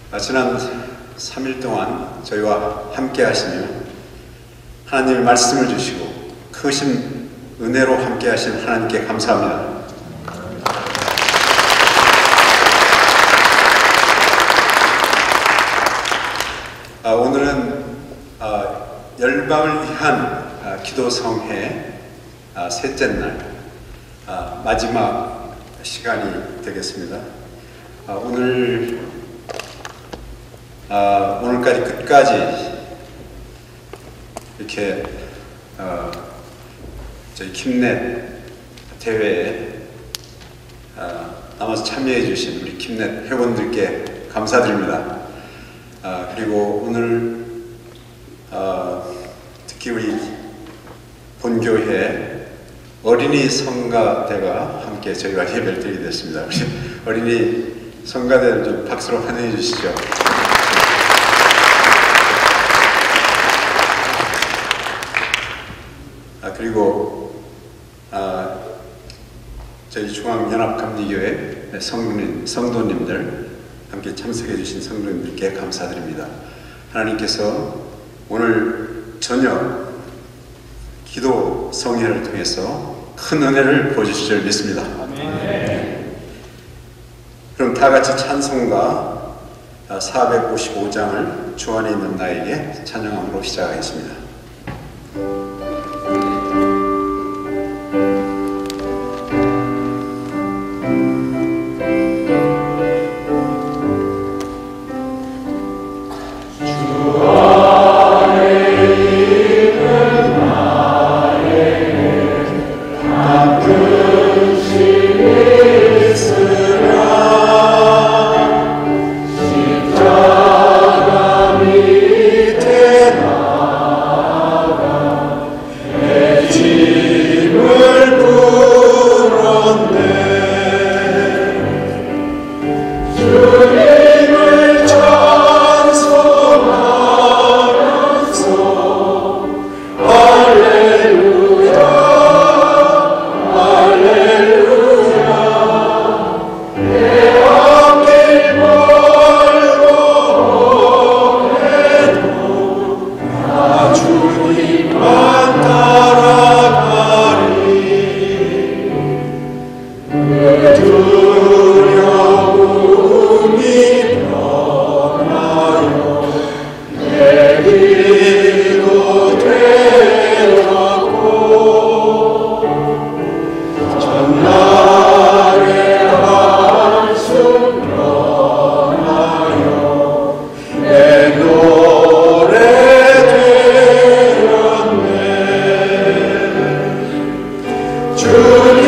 지난 3일 동안 저희와 함께 하시며 하나님의 말씀을 주시고 크신 은혜로 함께 하신 하나님께 감사합니다. 오늘은 열방을 위한 기도성회 셋째 날 마지막 시간이 되겠습니다. 오늘까지 끝까지 이렇게 저희 킴넷 대회에 남아서 참여해 주신 우리 킴넷 회원들께 감사드립니다. 그리고 오늘 특히 우리 본교회 어린이 성가대가 함께 저희와 예배를 드리게 됐습니다. 우리 어린이 성가대를 좀 박수로 환영해 주시죠. 그리고 저희 중앙연합감리교회 성도님들 함께 참석해 주신 성도님들께 감사드립니다. 하나님께서 오늘 저녁 기도 성회를 통해서 큰 은혜를 보여주실 줄 믿습니다. 아멘. 그럼 다 같이 찬송가 455장을 주 안에 있는 나에게 찬양함으로 시작하겠습니다.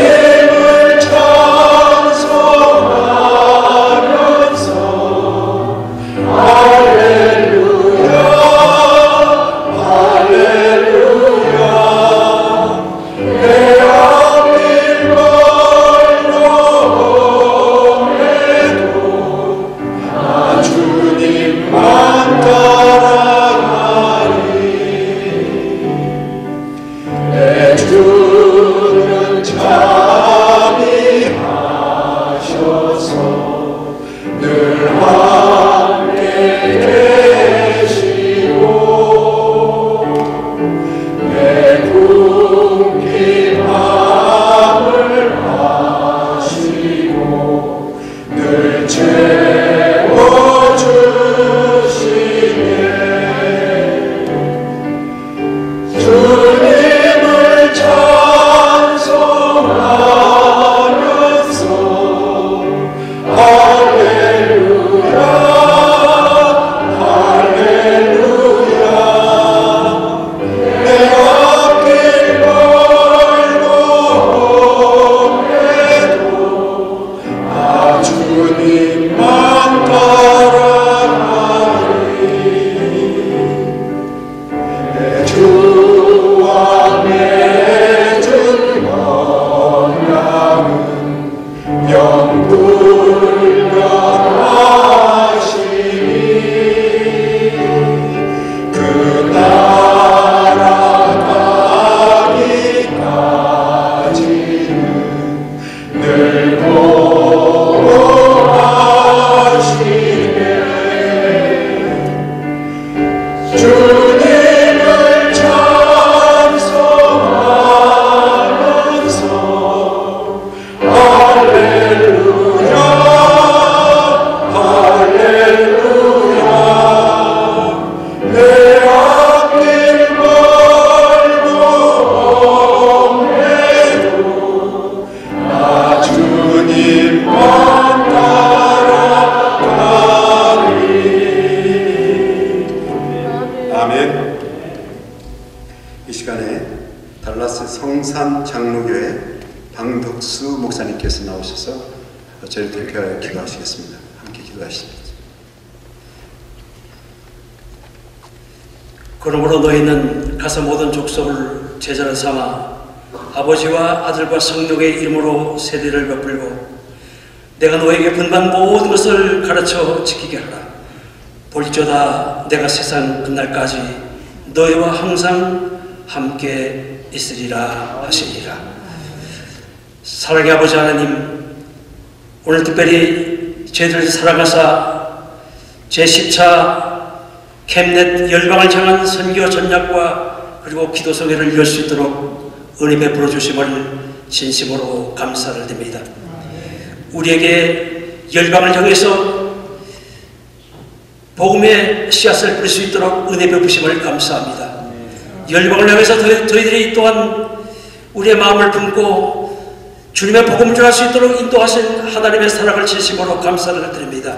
주님을 찬송하면서 성산 장로교회 방덕수 목사님께서 나오셔서 저를 대표하여 기도하시겠습니다. 함께 기도하시죠. 그러므로 너희는 가서 모든 족속을 제자로 삼아 아버지와 아들과 성령의 이름으로 세례를 베풀고 내가 너에게 분반 모든 것을 가르쳐 지키게 하라. 볼지어다 내가 세상 끝날까지 너희와 항상 함께 있으리라 하시니라. 사랑의 아버지 하나님, 오늘 특별히 저희들을 사랑하사 제10차 캠넷 열방을 향한 선교 전략과 그리고 기도 성회를 열 수 있도록 은혜 베풀어 주심을 진심으로 감사를 드립니다. 우리에게 열방을 향해서 복음의 씨앗을 뿌릴 수 있도록 은혜 베푸심을 감사합니다. 열방을 향해서 저희들이 또한 우리의 마음을 품고 주님의 복음을 전할 수 있도록 인도하신 하나님의 사랑을 진심으로 감사를 드립니다.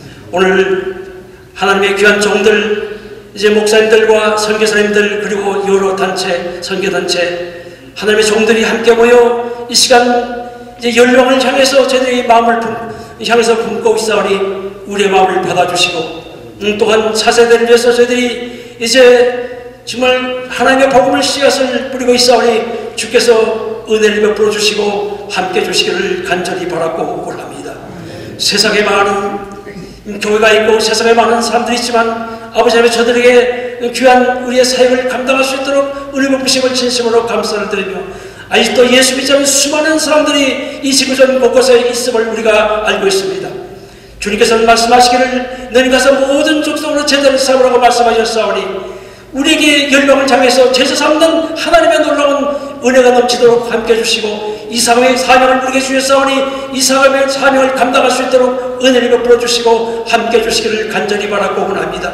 오늘 하나님의 귀한 종들, 이제 목사님들과 선교사님들 그리고 여러 단체, 선교단체 하나님의 종들이 함께 모여 이 시간 이제 열방을 향해서 저희들이 마음을 향해서 품고 있사오니 우리의 마음을 받아주시고 또한 차세대를 위해서 저희들이 이제 정말 하나님의 복음을 씨앗을 뿌리고 있사오니 주께서 은혜를 베풀어 주시고 함께 주시기를 간절히 바라고 원합니다. 세상에 많은 교회가 있고 세상에 많은 사람들이 있지만 아버지 하나님 저들에게 귀한 우리의 사역을 감당할 수 있도록 은혜 베푸심을 진심으로 감사를 드리며 아직도 예수 믿지 않는 수많은 사람들이 이 지구전 곳곳에 있음을 우리가 알고 있습니다. 주님께서는 말씀하시기를 너희 가서 모든 족속으로 제자를 삼으라고 말씀하셨사오니 우리에게 열방을 향해서 제자 삼는 하나님의 놀라운 은혜가 넘치도록 함께 해주시고 이 사명의 사명을 우리에게 주셨사오니 이 사명의 사명을 감당할 수 있도록 은혜를 베풀어 주시고 함께 해주시기를 간절히 바라고 원합니다.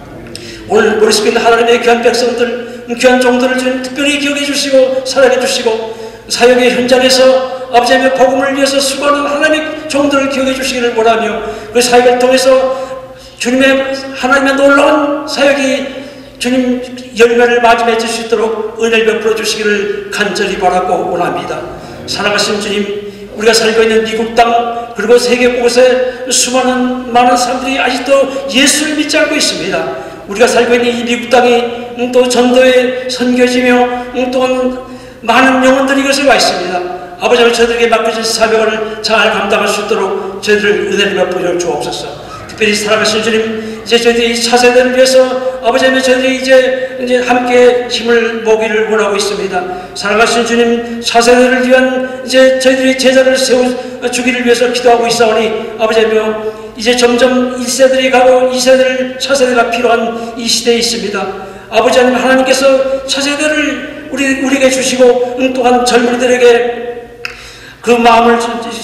오늘 머리속에 있는 하나님의 귀한 백성들, 귀한 종들을 주님 특별히 기억해 주시고 사랑해 주시고 사역의 현장에서 아버지 하나님의 복음을 위해서 수고하는 하나님의 종들을 기억해 주시기를 원하며 그 사역을 통해서 주님의 하나님의 놀라운 사역이 주님 열매를 맞이 맺을 수 있도록 은혜를 베풀어 주시기를 간절히 바라고 원합니다. 사랑하신 주님, 우리가 살고 있는 미국 땅 그리고 세계 곳에 많은 사람들이 아직도 예수를 믿지 않고 있습니다. 우리가 살고 있는 이 미국 땅이 또 전도의 선교지며 또한 많은 영혼들이 이것에 와 있습니다. 아버지 하나님 저들에게 맡겨진 사명을 잘 감당할 수 있도록 저희들을 은혜를 베풀어 주옵소서. 특별히 사랑하신 주님, 이제 저희들이 차세대를 위해서 아버지 하나님 저희들이 이제 함께 힘을 모기를 원하고 있습니다. 사랑하신 주님, 차세대를 위한 이제 저희들이 제자를 세워주기를 위해서 기도하고 있사오니 아버지 하나님 이제 점점 1세들이 가고 2세들 차세대가 필요한 이 시대에 있습니다. 아버지 하나님 하나님께서 차세대를 우리에게 주시고 또한 젊은이들에게 그 마음을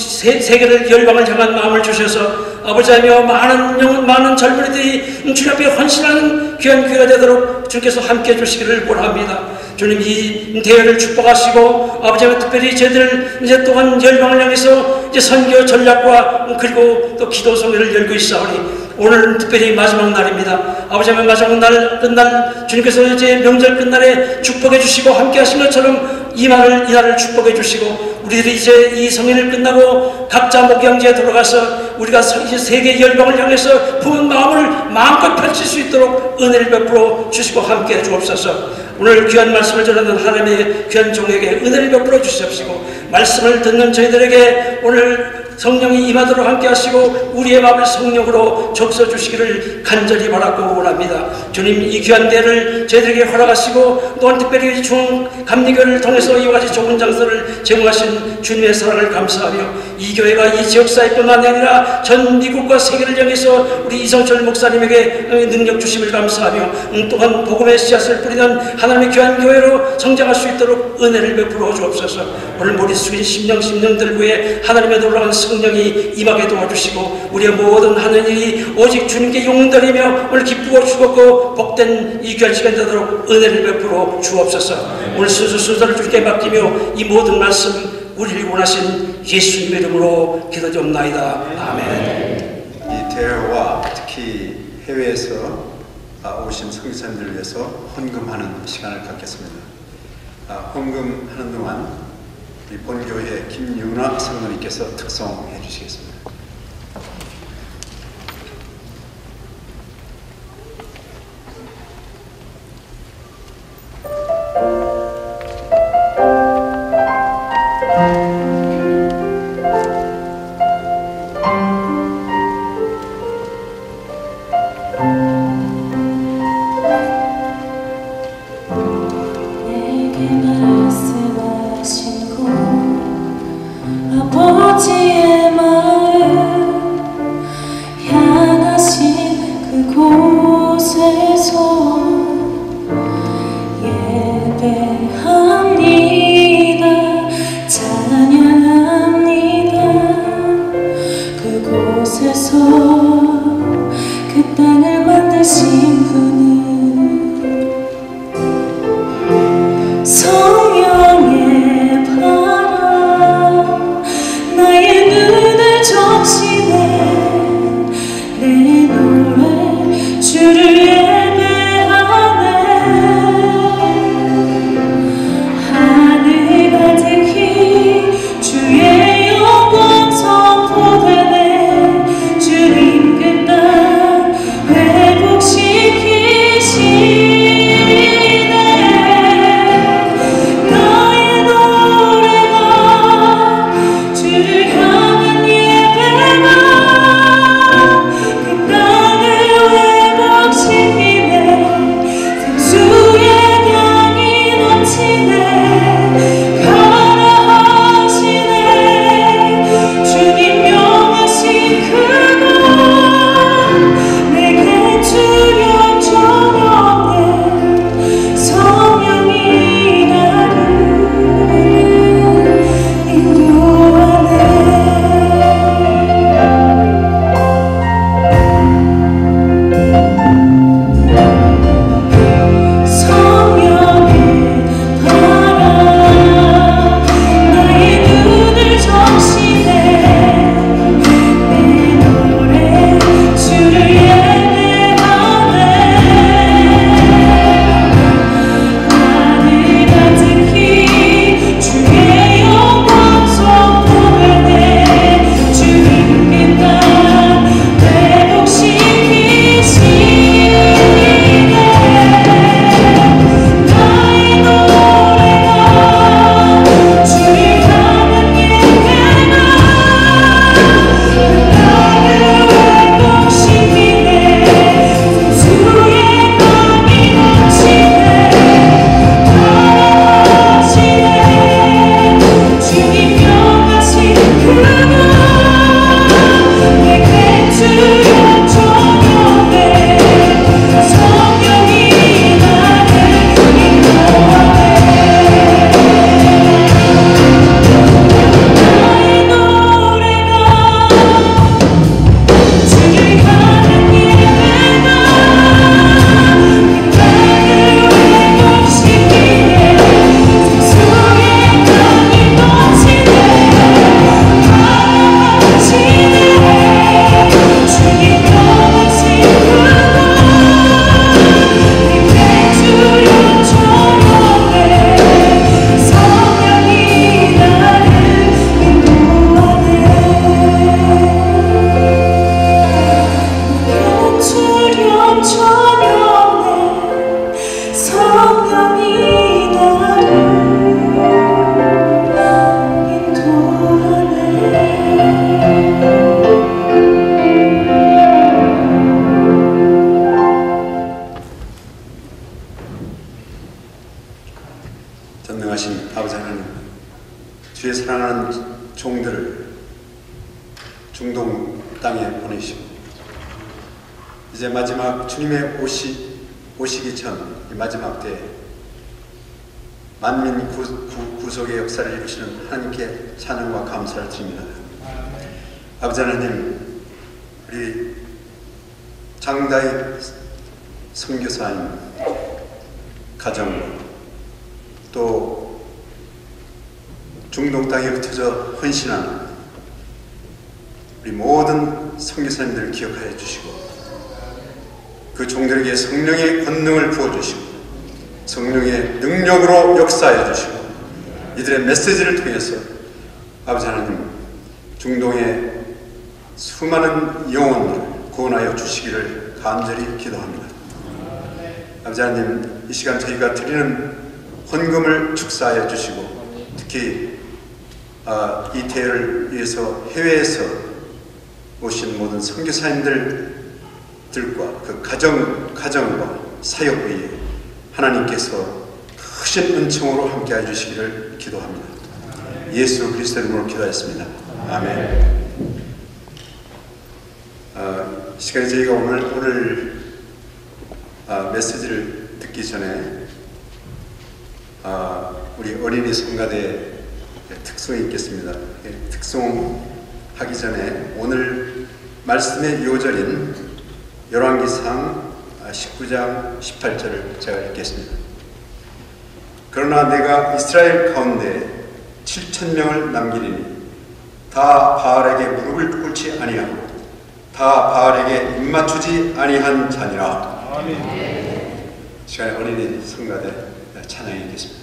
세계를 열방을 향한 마음을 주셔서 아버지 하나님 많은 젊은이들이 주님 앞에 헌신하는 귀한 교회가 되도록 주께서 함께 해주시기를 원합니다. 주님 이 대회를 축복하시고 아버지 하나님 특별히 저희들 이제 또한 열방을 향해서 이제 선교 전략과 그리고 또 기도 성회를 열고 있사오니 오늘 특별히 마지막 날입니다. 아버지 하나님 마지막 날 끝날 주님께서 이제 명절 끝날에 축복해 주시고 함께 하신 것처럼 이 날을 축복해 주시고 우리들이 이제 이 성회를 끝나고 각자 목양지에 돌아가서 우리가 이제 세계 열방을 향해서 부은 마음을 마음껏 펼칠 수 있도록 은혜를 베풀어 주시고 함께 해 주옵소서. 오늘 귀한 말씀을 전하는 하나님의 귀한 종에게 은혜를 베풀어 주시옵시고 말씀을 듣는 저희들에게 오늘 성령이 임하도록 함께 하시고 우리의 마음을 성령으로 적셔주시기를 간절히 바라고 원합니다. 주님 이 귀한 대를 저희들에게 허락하시고 또한 특별히 중감리교를 통해서 이와 같이 좋은 장소를 제공하신 주님의 사랑을 감사하며 이 교회가 이 지역사회뿐만 아니라 전 미국과 세계를 향해서 우리 이성철 목사님에게 능력 주심을 감사하며 또한 복음의 씨앗을 뿌리는 하나님의 귀한 교회로 성장할 수 있도록 은혜를 베풀어 주옵소서. 오늘 머리 숙인 심령들 위에 하나님의 놀라운 성령이 임하게 도와주시고 우리의 모든 하는 일이 오직 주님께 용달이며 오늘 기쁘고 즐겁고 복된 이 귀한 시간 되도록 은혜를 베풀어 주옵소서. 오늘 순서를 주께 맡기며 이 모든 말씀 우리를 원하신 예수님 이름으로 기도드리옵나이다. 아멘. 이 대회와 특히 해외에서 오신 선교사님들을 위해서 헌금하는 시간을 갖겠습니다. 헌금하는 동안 우리 본교회 김윤아 성도님께서 특송해 주시겠습니다. 아버지의 마음 향하신 그곳에서 예배합니다. 찬양합니다. 그곳에서 그 땅을 만드신 분은 성령의 바람 나의 눈을 적시네. 내 노래 주를 예배하네. 하늘 가득히 주의 영광 선포되네. 주님 그 땅 회복시키시네. 나의 노래가 주를 향한 예배가 그 땅을 회복시키네. 생수의 강이 넘치네. 가라 하시네. 주님 명하신 그곳 내게 주력 저녁에 성령이 나를 인도하네. 성령의 바람 나의 눈을 적시네. 내 노래 주를 예배하네. 하늘 가득히 주의 영광 선포되네. 주님 그 땅 회복시키시네. 나의 노래가 주를 향한 예배가 나를 회복시키네. 생수의 강이 넘치네. 하시네. 주님 명하신 그곳 내게 주력 저녁에 성령이 나를 인도하네. 나의 노래가 주를 향한 예배가 그 땅을 회복시키네. 생수의 강이 넘치네. 하시네. 주님 명하신 그곳 내게 주력 저녁에 성령이 나를 인도하네. 주력 저녁에 성령이 나를 인도하네. 전능하신 아버지 하나님, 주의 사랑하는 종들을 중동 땅에 보내시고 이제 마지막 주님의 오시기 전 이 마지막 때 만민 구속의 역사를 이루시는 하나님께 찬양과 감사를 드립니다. 아버지 하나님, 우리 장다희 선교사님 가정, 또 중동 땅에 흩어져 헌신하는 우리 모든 선교사님들을 기억하여 주시고 그 종들에게 성령의 권능을 부어주시고 성령의 능력으로 역사해 주시고 이들의 메시지를 통해서 아버지 하나님 중동의 수많은 영혼들을 구원하여 주시기를 간절히 기도합니다. 아버지 하나님, 이 시간 저희가 드리는 헌금을 축사하여 주시고 특히 이 대회를 위해서 해외에서 오신 모든 선교사님들과 그 가정과 사역 위에 하나님께서 크신 은총으로 함께해 주시기를 기도합니다. 예수 그리스도 이름으로 기도하였습니다. 아멘. 시간에 저희가 오늘 메시지를 듣기 전에 우리 어린이 성가대의 특송이 있겠습니다. 특송하기 전에 오늘 말씀의 요절인 열왕기상 19장 18절을 제가 읽겠습니다. 그러나 내가 이스라엘 가운데 7,000명을 남기리니 다 바알에게 무릎을 꿇지 아니하고 다 바알에게 입맞추지 아니한 자니라. 아멘. 시간에 어린이 성가대 찬양이 있겠습니다.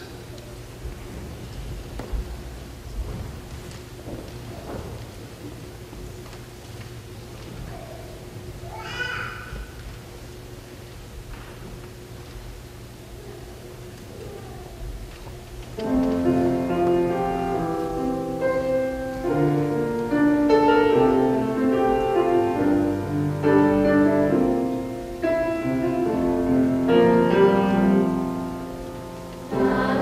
나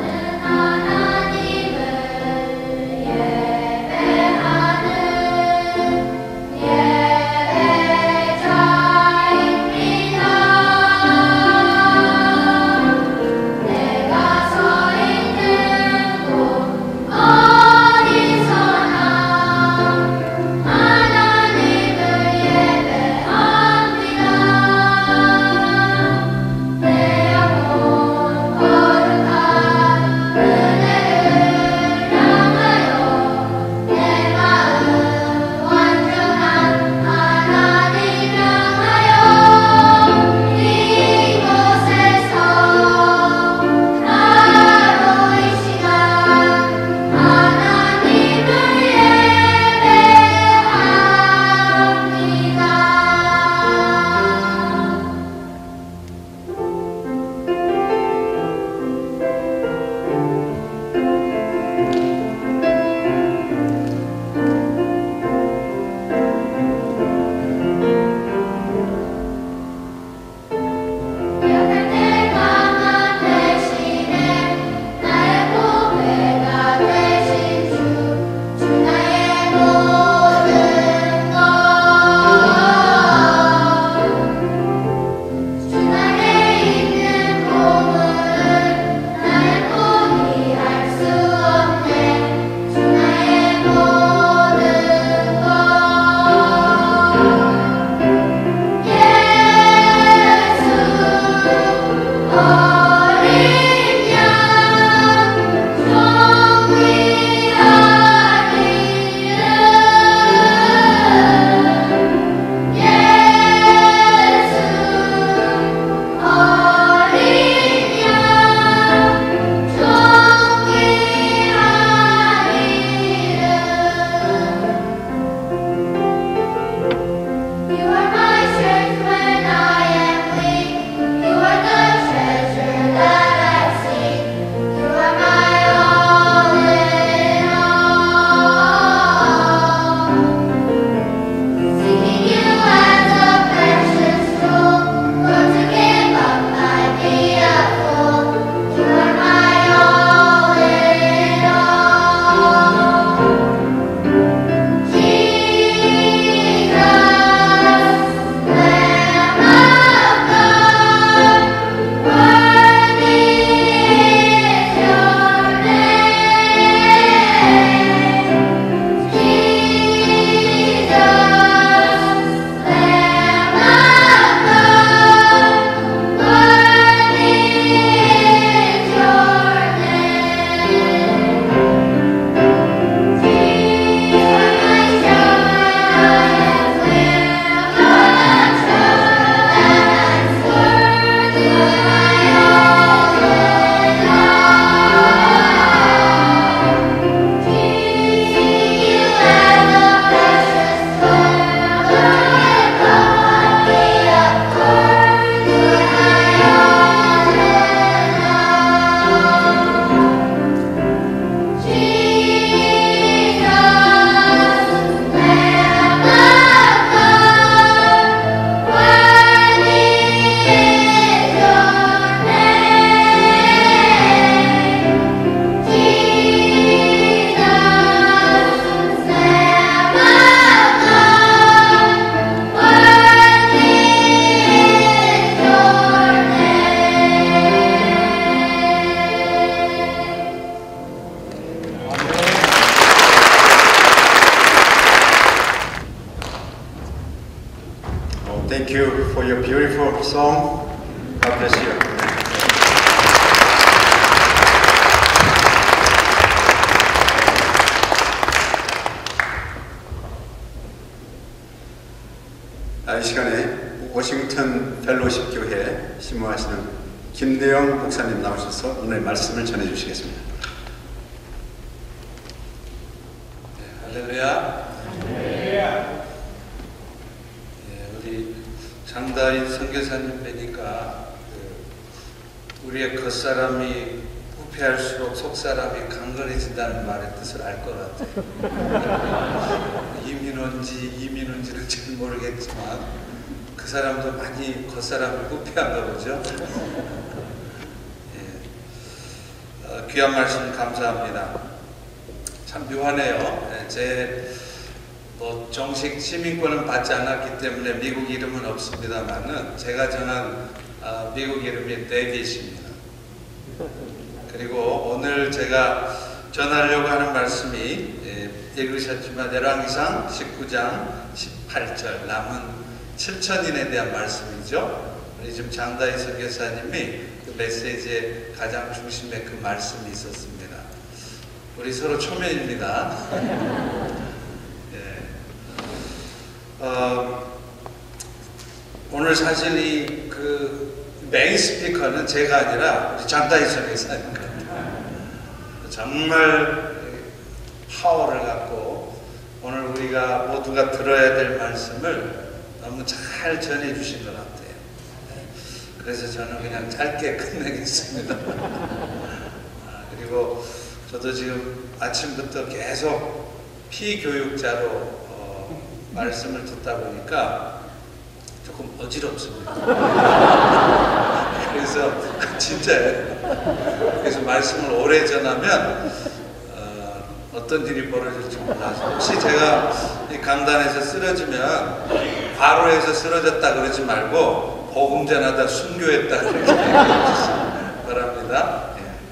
for your beautiful song. God bless you. 이 시간에 워싱턴 펠로십 교회 심무하시는 김대영 목사님 나오셔서 오늘 말씀을 전해 주시겠습니다. 할렐루야. 우리 장다인 선교사님 뵈니까 우리의 겉사람이 부패할수록 속사람이 강건해진다는 말의 뜻을 알 것 같아요. 이민원지를 잘 모르겠지만 그 사람도 많이 겉사람이 부패한가 보죠. 귀한 말씀 감사합니다. 참 묘하네요. 제 정식 시민권은 받지 않았기 때문에 미국 이름은 없습니다만은 제가 정한 미국 이름이 데이빗입니다. 그리고 오늘 제가 전하려고 하는 말씀이 읽으셨지만 열왕기상 19장 18절 남은 7천인에 대한 말씀이죠. 우리 지금 장다희 선교사님이 그 메시지의 가장 중심에 그 말씀이 있었습니다. 우리 서로 초면입니다. 오늘 사실 이 메인 스피커는 제가 아니라 우리 장다희 선교사님 정말 파워를 갖고 오늘 우리가 모두가 들어야 될 말씀을 너무 잘 전해 주신 것 같아요. 그래서 저는 그냥 짧게 끝내겠습니다. 그리고 저도 지금 아침부터 계속 피교육자로 말씀을 듣다 보니까 조금 어지럽습니다. 그래서 진짜예요. 그래서 말씀을 오래 전하면 어떤 일이 벌어질지 몰라서 혹시 제가 이 강단에서 쓰러지면 과로해서 쓰러졌다 그러지 말고 복음 전하다 순교했다 그렇게 얘기해 주시기 바랍니다.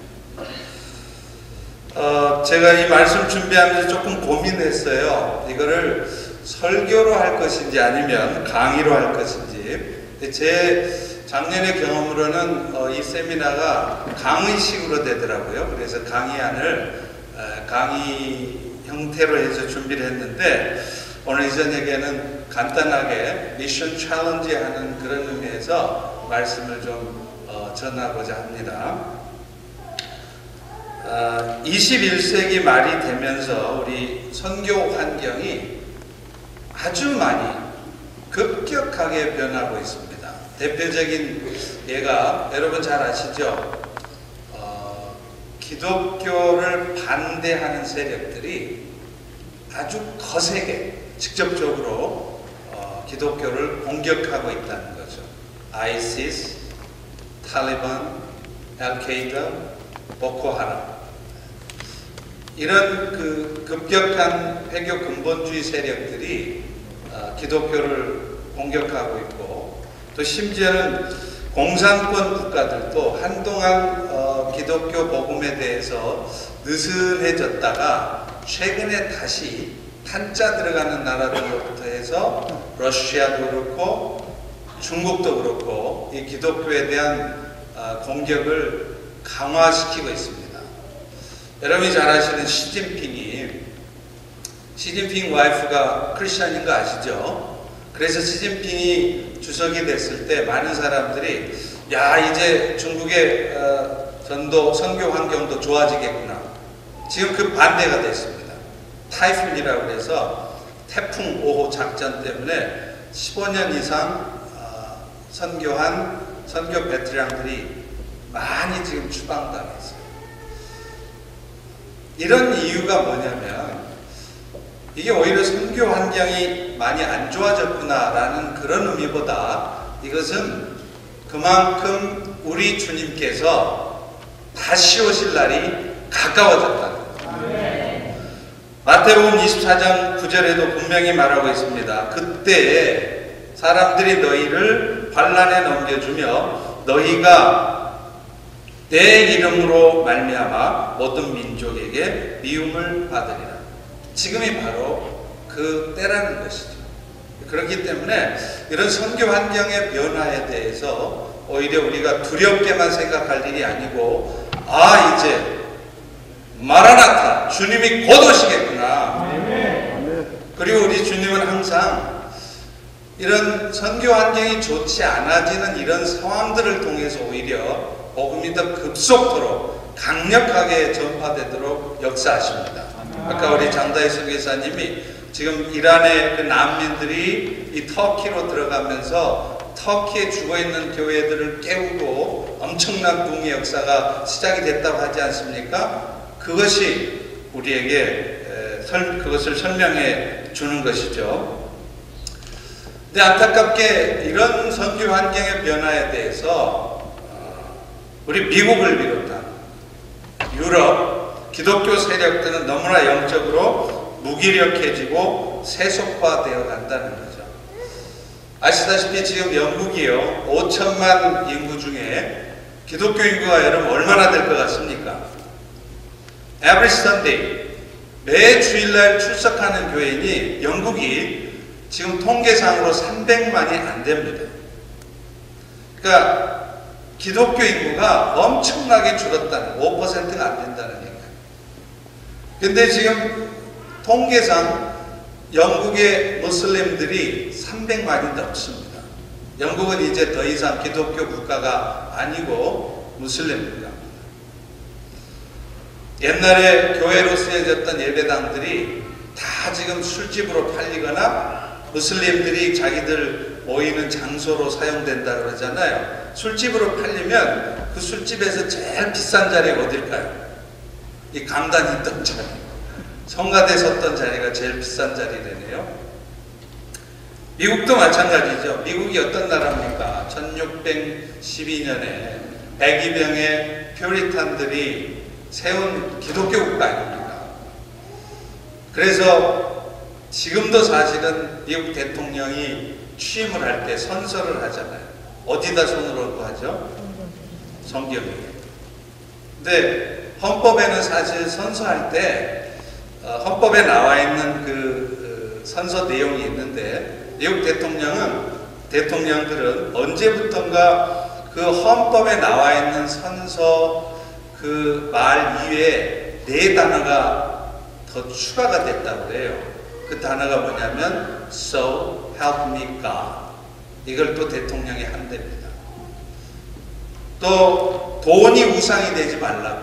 제가 이 말씀 준비하면서 조금 고민했어요. 이거를 설교로 할 것인지 아니면 강의로 할 것인지. 제 작년의 경험으로는 이 세미나가 강의식으로 되더라고요. 그래서 강의안을 강의 형태로 해서 준비를 했는데 오늘 이 저녁에는 간단하게 미션 챌린지 하는 그런 의미에서 말씀을 좀 전하고자 합니다. 21세기 말이 되면서 우리 선교 환경이 아주 많이 급격하게 변하고 있습니다. 대표적인 예가 여러분 잘 아시죠? 기독교를 반대하는 세력들이 아주 거세게 직접적으로 기독교를 공격하고 있다는 거죠. 아이시스, 탈리반, 알케이다, 보코하람 이런 급격한 회교 근본주의 세력들이 기독교를 공격하고 있고 또 심지어는 공산권 국가들도 한동안 기독교 복음에 대해서 느슨해졌다가 최근에 다시 한자 들어가는 나라들로부터 해서 러시아도 그렇고 중국도 그렇고 이 기독교에 대한 공격을 강화시키고 있습니다. 여러분이 잘 아시는 시진핑 와이프가 크리스찬인 거 아시죠? 그래서 시진핑이 주석이 됐을 때 많은 사람들이 야 이제 중국의 선교 환경도 좋아지겠구나. 지금 그 반대가 됐습니다. 타이푼이라고 해서 태풍 5호 작전 때문에 15년 이상 선교한 선교 베테랑들이 많이 지금 추방당했어요. 이런 이유가 뭐냐면 이게 오히려 선교 환경이 많이 안 좋아졌구나라는 그런 의미보다 이것은 그만큼 우리 주님께서 다시 오실 날이 가까워졌다는 거예요. 마태복음 24장 9절에도 분명히 말하고 있습니다. 그때에 사람들이 너희를 환난에 넘겨주며 너희가 내 이름으로 말미암아 모든 민족에게 미움을 받으리라. 지금이 바로 그 때라는 것이죠. 그렇기 때문에 이런 선교 환경의 변화에 대해서 오히려 우리가 두렵게만 생각할 일이 아니고, 아, 이제 마라나타, 주님이 곧 오시겠구나. 그리고 우리 주님은 항상 이런 선교 환경이 좋지 않아지는 이런 상황들을 통해서 오히려 복음이 더 급속도로 강력하게 전파되도록 역사하십니다. 아까 우리 장다희 선교사님이 지금 이란의 그 난민들이 이 터키로 들어가면서 터키에 죽어있는 교회들을 깨우고 엄청난 붕의 역사가 시작이 됐다고 하지 않습니까? 그것이 우리에게 그것을 설명해 주는 것이죠. 근데 안타깝게 이런 선교 환경의 변화에 대해서 우리 미국을 비롯한 유럽 기독교 세력들은 너무나 영적으로 무기력해지고 세속화되어 간다는 거죠. 아시다시피 지금 영국이요, 5천만 인구 중에 기독교 인구가 여러분 얼마나 될 것 같습니까? Every Sunday, 매 주일날 출석하는 교인이 영국이 지금 통계상으로 300만이 안 됩니다. 그러니까 기독교 인구가 엄청나게 줄었다는, 5%가 안 된다는 얘기예요. 근데 지금 통계상 영국의 무슬림들이 300만이 넘습니다. 영국은 이제 더 이상 기독교 국가가 아니고 무슬림 국가입니다. 옛날에 교회로 쓰여졌던 예배당들이 다 지금 술집으로 팔리거나 무슬림들이 자기들 모이는 장소로 사용된다 그러잖아요. 술집으로 팔리면 그 술집에서 제일 비싼 자리가 어딜까요? 이 강단이 있던 자리, 성가대 섰던 자리가 제일 비싼 자리라네요. 미국도 마찬가지죠. 미국이 어떤 나라입니까? 1612년에 102명의 퓨리탄들이 세운 기독교 국가 아닙니까? 그래서 지금도 사실은 미국 대통령이 취임을 할 때 선서를 하잖아요. 어디다 손을 얹고 하죠? 성경에. 근데 헌법에는 사실 선서할 때 헌법에 나와 있는 그 선서 내용이 있는데, 미국 대통령들은 언제부턴가 그 헌법에 나와 있는 선서 그 말 이외에 4단어가 더 추가가 됐다고 해요. 그 단어가 뭐냐면 So help me God. 이걸 또 대통령이 한답니다. 또 돈이 우상이 되지 말라고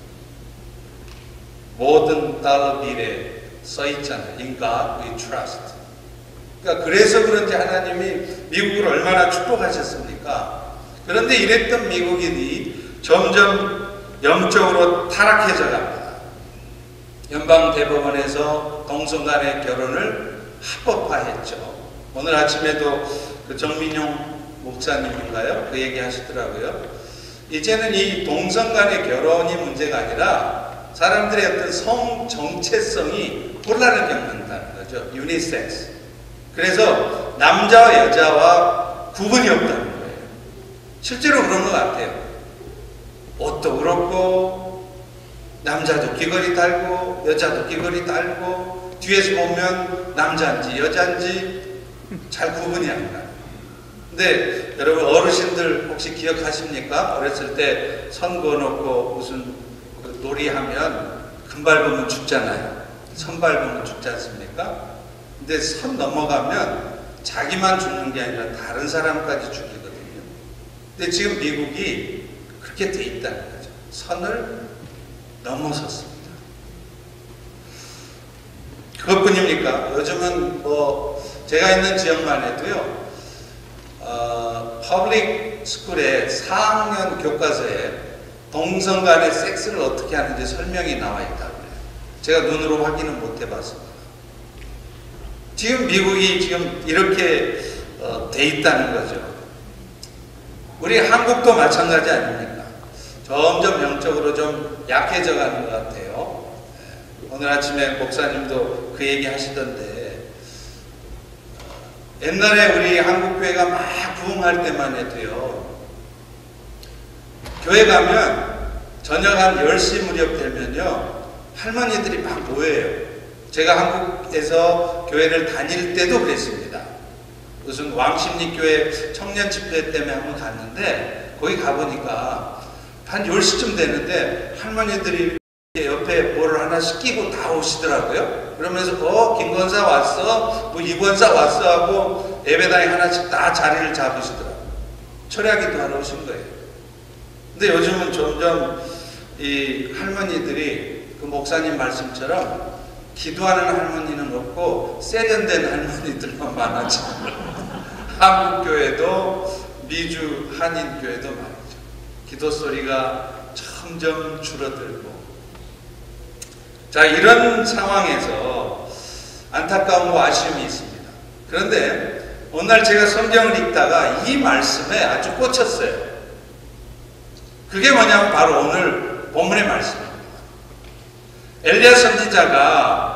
모든 달러 빌에 써 있잖아요. In God we trust. 그러니까 그래서 그런지 하나님이 미국을 얼마나 축복하셨습니까? 그런데 이랬던 미국인이 점점 영적으로 타락해져 갑니다. 연방대법원에서 동성 간의 결혼을 합법화했죠. 오늘 아침에도 그 정민용 목사님인가요? 그 얘기 하시더라고요. 이제는 이 동성 간의 결혼이 문제가 아니라 사람들의 어떤 성 정체성이 혼란을 겪는다는 거죠. 유니섹스. 그래서 남자와 여자와 구분이 없다는 거예요. 실제로 그런 것 같아요. 옷도 그렇고 남자도 귀걸이 달고 여자도 귀걸이 달고 뒤에서 보면 남자인지 여자인지 잘 구분이 안 가요. 근데 여러분 어르신들 혹시 기억하십니까? 어렸을 때 선 그어놓고 무슨 놀이하면 금 밟으면 죽잖아요. 선 밟으면 죽지 않습니까? 근데 선 넘어가면 자기만 죽는 게 아니라 다른 사람까지 죽이거든요. 근데 지금 미국이 그렇게 돼 있다는 거죠. 선을 넘어섰습니다. 그것뿐입니까? 요즘은 뭐 제가 있는 지역만 해도요, 퍼블릭 스쿨의 4학년 교과서에 동성 간의 섹스를 어떻게 하는지 설명이 나와 있다고 해요. 제가 눈으로 확인은 못 해봤습니다. 지금 미국이 지금 이렇게 돼 있다는 거죠. 우리 한국도 마찬가지 아닙니까? 점점 영적으로 좀 약해져 가는 것 같아요. 오늘 아침에 목사님도 그 얘기 하시던데, 옛날에 우리 한국교회가 막 부흥할 때만 해도요, 교회 가면 저녁 한 10시 무렵 되면요, 할머니들이 막 모여요. 제가 한국에서 교회를 다닐 때도 그랬습니다. 무슨 왕십리교회 청년 집회 때문에 한번 갔는데 거기 가보니까 한 10시쯤 되는데 할머니들이 옆에 뭐를 하나씩 끼고 다 오시더라고요. 그러면서 김권사 왔어, 뭐 이권사 왔어 하고 예배당에 하나씩 다 자리를 잡으시더라고요. 철야기도 하러 오신 거예요. 근데 요즘은 점점 이 할머니들이 그 목사님 말씀처럼 기도하는 할머니는 없고 세련된 할머니들만 많아져. 한국교회도 미주 한인교회도 말이죠. 기도 소리가 점점 줄어들고. 자, 이런 상황에서 안타까움과 아쉬움이 있습니다. 그런데 오늘 제가 성경을 읽다가 이 말씀에 아주 꽂혔어요. 그게 뭐냐면 바로 오늘 본문의 말씀입니다. 엘리야 선지자가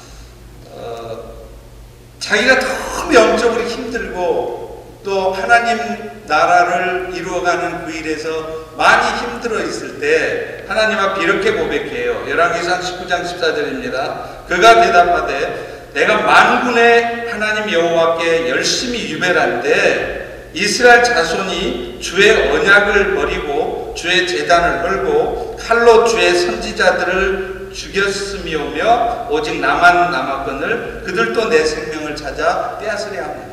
자기가 너무 영적으로 힘들고 또 하나님 나라를 이루어가는 그 일에서 많이 힘들어 있을 때 하나님 앞에 이렇게 고백해요. 열왕기상 19장 14절입니다. 그가 대답하되 내가 만군의 하나님 여호와께 열심히 유별한데 이스라엘 자손이 주의 언약을 버리고 주의 제단을 헐고 칼로 주의 선지자들을 죽였음이오며 오직 나만 남았거늘 그들도 내 생명을 찾아 빼앗으려 합니다.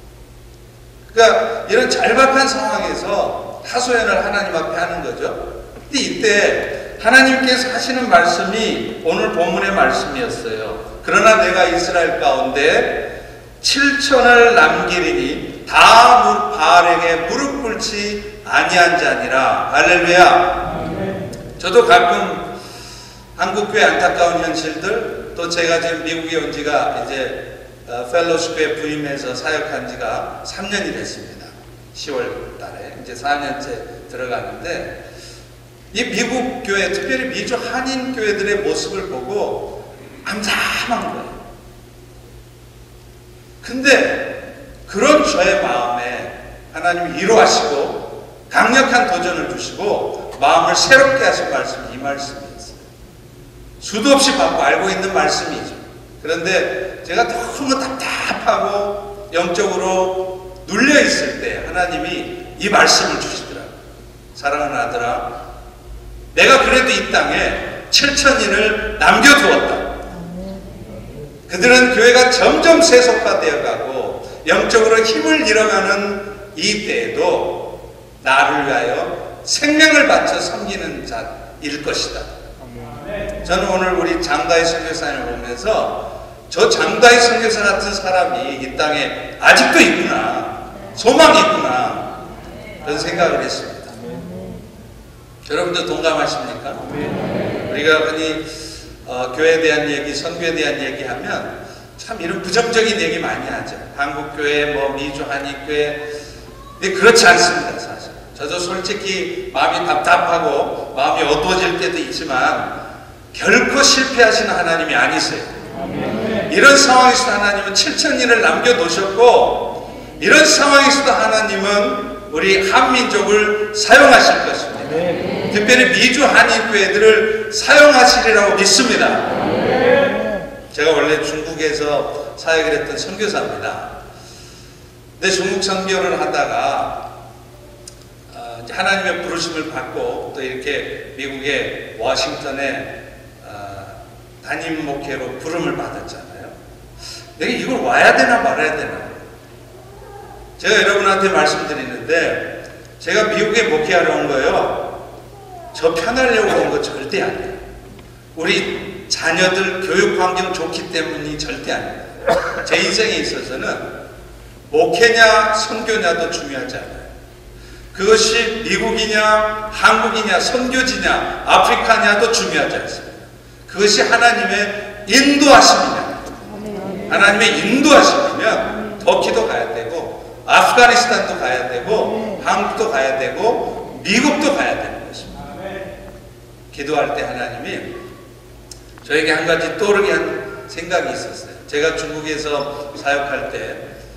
그러니까 이런 절박한 상황에서 하소연을 하나님 앞에 하는 거죠. 근데 이때 하나님께서 하시는 말씀이 오늘 본문의 말씀이었어요. 그러나 내가 이스라엘 가운데 7천을 남기리니 다 바알에게 무릎 꿇지 아니한 자니라. 할렐루야. 저도 가끔 한국교회 안타까운 현실들, 또 제가 지금 미국에 온 지가 이제 펠로십에 부임해서 사역한 지가 3년이 됐습니다. 10월 달에 이제 4년째 들어가는데 이 미국 교회, 특별히 미주 한인 교회들의 모습을 보고 암담한 거예요. 근데 그런 저의 마음에 하나님이 위로하시고 강력한 도전을 주시고 마음을 새롭게 하신 말씀이 이 말씀이었어요. 수도 없이 받고 알고 있는 말씀이죠. 그런데 제가 너무 답답하고 영적으로 눌려 있을 때 하나님이 이 말씀을 주시더라고요. 사랑하는 아들아, 내가 그래도 이 땅에 7천인을 남겨두었다. 그들은 교회가 점점 세속화되어 가고 영적으로 힘을 잃어가는 이 때에도 나를 위하여 생명을 바쳐 섬기는 자일 것이다. 저는 오늘 우리 장다희 선교사님을 보면서 저 장다희 선교사 같은 사람이 이 땅에 아직도 있구나, 소망이 있구나, 그런 생각을 했습니다. 여러분도 동감하십니까? 우리가 흔히 교회에 대한 얘기, 선교에 대한 얘기하면 참 이런 부정적인 얘기 많이 하죠. 한국교회, 뭐 미주 한인교회. 근데 그렇지 않습니다, 사실. 저도 솔직히 마음이 답답하고 마음이 어두워질 때도 있지만 결코 실패하시는 하나님이 아니세요. 이런 상황에서 하나님은 7천인을 남겨놓으셨고 이런 상황에서도 하나님은 우리 한민족을 사용하실 것입니다. 특별히 미주 한인교회들을 사용하시리라고 믿습니다. 제가 원래 중국에서 사역을 했던 선교사입니다. 근데 중국 선교를 하다가 하나님의 부르심을 받고 또 이렇게 미국의 워싱턴에 담임 목회로 부름을 받았잖아요. 내가 이걸 와야 되나 말아야 되나. 제가 여러분한테 말씀드리는데 제가 미국에 목회하러 온 거예요. 저 편하려고 온 거 절대 아니에요. 우리 자녀들 교육 환경 좋기 때문이 절대 아니에요. 제 인생에 있어서는 목회냐 선교냐도 중요하지 않아요. 그것이 미국이냐 한국이냐 선교지냐 아프리카냐도 중요하지 않습니다. 그것이 하나님의 인도하심이냐. 하나님의 인도하심이면 터키도 가야 되고 아프가니스탄도 가야 되고 한국도 가야 되고 미국도 가야 되는 것입니다. 기도할 때 하나님이 저에게 한 가지 떠오르게 한 생각이 있었어요. 제가 중국에서 사역할 때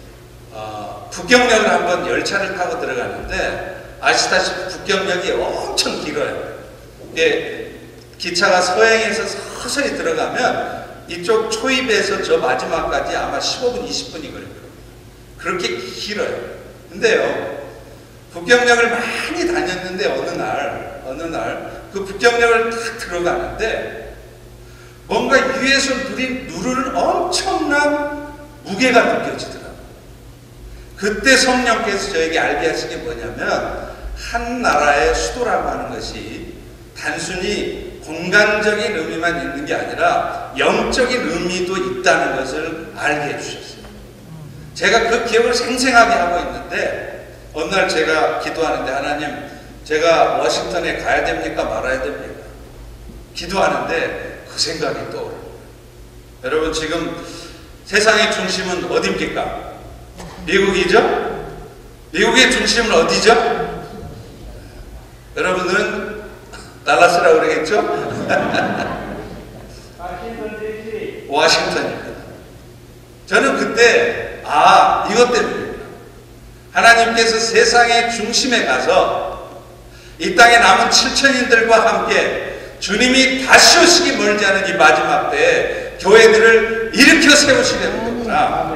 북경역을 한번 열차를 타고 들어가는데 아시다시피 북경역이 엄청 길어요. 이게 기차가 서행해서 서서히 들어가면 이쪽 초입에서 저 마지막까지 아마 15분, 20분이 걸릴 겁니다. 그렇게 길어요. 근데요, 북경역을 많이 다녔는데 어느 날 그 북경역을 딱 들어가는데 뭔가 위에서 누르는 엄청난 무게가 느껴지더라고요. 그때 성령께서 저에게 알게 하신 게 뭐냐면, 한 나라의 수도라고 하는 것이 단순히 공간적인 의미만 있는 게 아니라 영적인 의미도 있다는 것을 알게 해주셨어요. 제가 그 기억을 생생하게 하고 있는데, 어느 날 제가 기도하는데, 하나님, 제가 워싱턴에 가야 됩니까? 말아야 됩니까? 기도하는데 그 생각이 떠오르는 거예요. 여러분, 지금 세상의 중심은 어디입니까? 미국이죠? 미국의 중심은 어디죠? 여러분들은 달라스라고 그러겠죠? 워싱턴입니다. 저는 그때 이것 때문입니다. 하나님께서 세상의 중심에 가서 이 땅에 남은 7천인들과 함께 주님이 다시 오시기 멀지 않은 이 마지막 때에 교회들을 일으켜 세우시려는 거구나.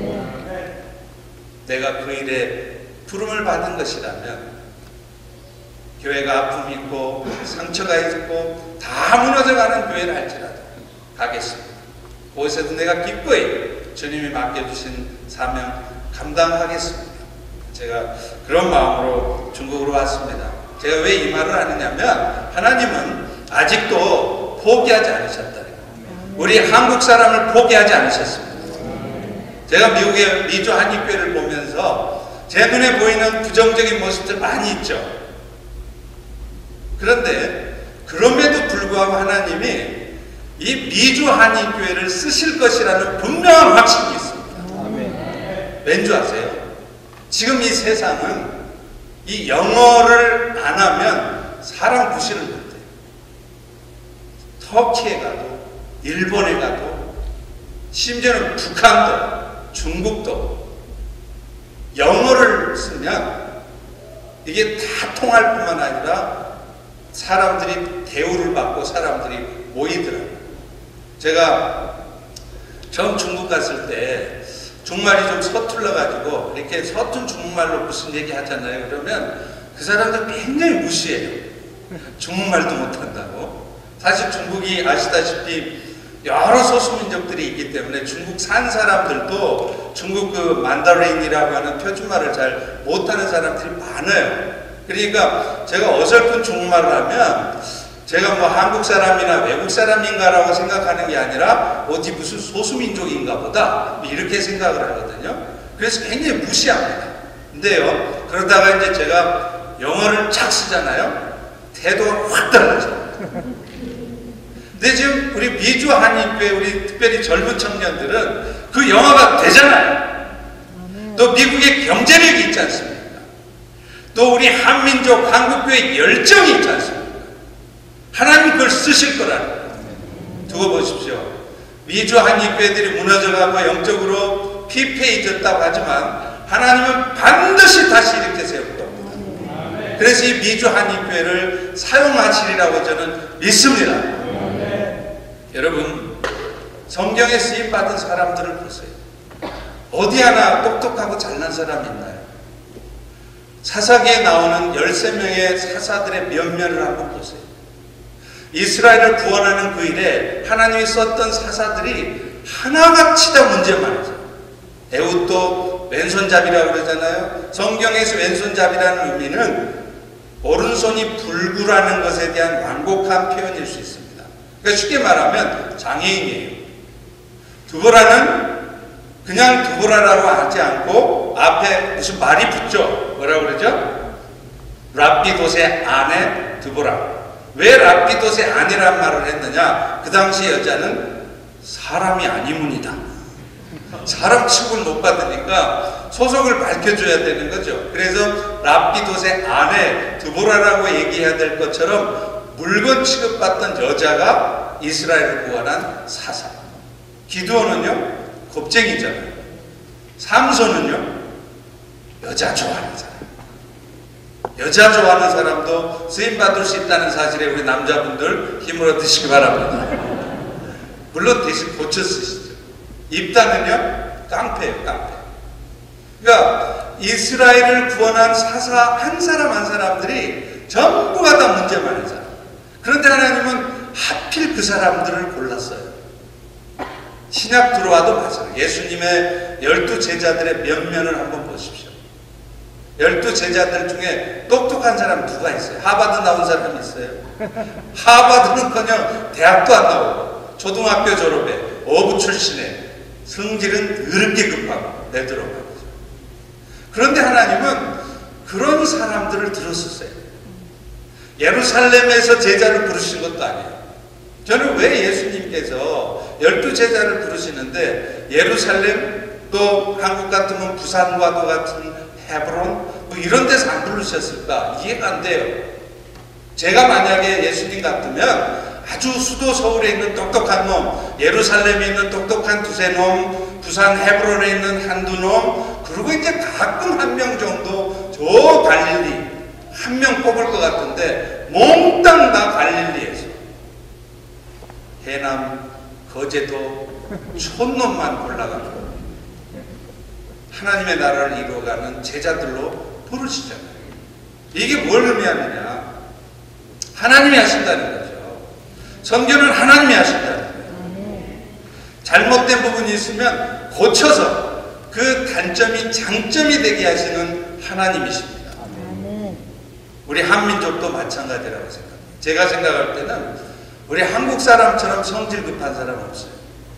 내가 그 일에 부름을 받은 것이라면 교회가 아픔이 있고 상처가 있고 다 무너져가는 교회를 할지라도 가겠습니다. 그곳에서 내가 기꺼이 주님이 맡겨주신 사명 감당하겠습니다. 제가 그런 마음으로 중국으로 왔습니다. 제가 왜 이 말을 하느냐면, 하나님은 아직도 포기하지 않으셨다. 우리 한국 사람을 포기하지 않으셨습니다. 제가 미국의 미주 한인교회를 보면서 제 눈에 보이는 부정적인 모습들 많이 있죠. 그런데 그럼에도 불구하고 하나님이 이 미주 한인교회를 쓰실 것이라는 분명한 확신이 있습니다. 왠지 아세요? 지금 이 세상은 이 영어를 안 하면 사람 구실을 못해요. 터키에 가도, 일본에 가도, 심지어는 북한도, 중국도 영어를 쓰면 이게 다 통할 뿐만 아니라 사람들이 대우를 받고 사람들이 모이더라고요. 제가 처음 중국 갔을 때 중국말이 좀 서툴러가지고 이렇게 서툰 중국말로 무슨 얘기 하잖아요. 그러면 그 사람들 굉장히 무시해요. 중국말도 못한다고. 사실 중국이 아시다시피 여러 소수민족들이 있기 때문에 중국 산 사람들도 중국 그 만다린이라고 하는 표준말을 잘 못하는 사람들이 많아요. 그러니까 제가 어설픈 중국말을 하면 제가 뭐 한국 사람이나 외국 사람인가라고 생각하는 게 아니라 어디 무슨 소수민족인가 보다 이렇게 생각을 하거든요. 그래서 굉장히 무시합니다. 근데요, 그러다가 이제 제가 영어를 착 쓰잖아요. 태도가 확 달라져요. 근데 지금 우리 미주 한인교회 우리 특별히 젊은 청년들은 그 영어가 되잖아요. 또 미국의 경제력이 있지 않습니까? 또 우리 한민족 한국교회 열정이 있지 않습니까? 하나님 그걸 쓰실 거라는 거예요. 두고 보십시오. 미주 한인교회들이 무너져가고 영적으로 피폐해졌다고 하지만 하나님은 반드시 다시 일으켜 세울 겁니다. 그래서 이 미주 한인교회를 사용하시리라고 저는 믿습니다. 여러분, 성경에 쓰임받은 사람들을 보세요. 어디 하나 똑똑하고 잘난 사람이 있나요? 사사기에 나오는 13명의 사사들의 면면을 한번 보세요. 이스라엘을 구원하는 그 일에 하나님이 썼던 사사들이 하나같이 다 문제만 하죠. 에훗도 왼손잡이라고 그러잖아요. 성경에서 왼손잡이라는 의미는 오른손이 불구라는 것에 대한 완곡한 표현일 수 있습니다. 그러니까 쉽게 말하면 장애인이에요. 두보라는 그냥 두보라라고 하지 않고 앞에 무슨 말이 붙죠. 뭐라고 그러죠? 랍비돗의 아내 두보라. 왜 랍비돗의 아내란 말을 했느냐? 그 당시 여자는 사람이 아니문이다. 사람 취급을 못 받으니까 소속을 밝혀줘야 되는 거죠. 그래서 랍비돗의 아내 두보라라고 얘기해야 될 것처럼 물건 취급받던 여자가 이스라엘을 구원한 사사. 기드온은요, 겁쟁이잖아요. 삼손은요, 여자 좋아하는 사람. 여자 좋아하는 사람도 쓰임받을 수 있다는 사실에 우리 남자분들 힘을 얻으시기 바랍니다. 물론 대신 고쳐 쓰시죠. 입단은요, 깡패예요, 깡패. 그러니까 이스라엘을 구원한 사사 한 사람 한 사람들이 전부가 다 문제 많은 사람. 그런데 하나님은 하필 그 사람들을 골랐어요. 신약 들어와도 마찬가지. 예수님의 12 제자들의 면면을 한번 보십시오. 12 제자들 중에 똑똑한 사람 누가 있어요? 하버드 나온 사람이 있어요? 하버드는커녕 대학도 안 나오고 초등학교 졸업에 어부 출신에 성질은 더럽게 급하고 내들어가고. 그런데 하나님은 그런 사람들을 들었었어요. 예루살렘에서 제자를 부르신 것도 아니에요. 저는 왜 예수님께서 12 제자를 부르시는데 예루살렘 또 한국 같으면 부산과도 같은 헤브론 뭐 이런 데서 안 부르셨을까 이해가 안 돼요. 제가 만약에 예수님 같으면 아주 수도 서울에 있는 똑똑한 놈, 예루살렘에 있는 똑똑한 두세 놈, 부산 헤브론에 있는 한두 놈, 그리고 이제 가끔 한 명 정도 저 갈릴리 한 명 뽑을 것 같은데 몽땅 다 갈릴리에서 해남, 거제도, 촌놈만 골라가지고 하나님의 나라를 이루어가는 제자들로 부르시잖아요. 이게 뭘 의미하느냐? 하나님이 하신다는 거죠. 성경은 하나님이 하신다는 거예요. 잘못된 부분이 있으면 고쳐서 그 단점이 장점이 되게 하시는 하나님이십니다. 우리 한민족도 마찬가지라고 생각합니다. 제가 생각할 때는 우리 한국 사람처럼 성질 급한 사람 없어요.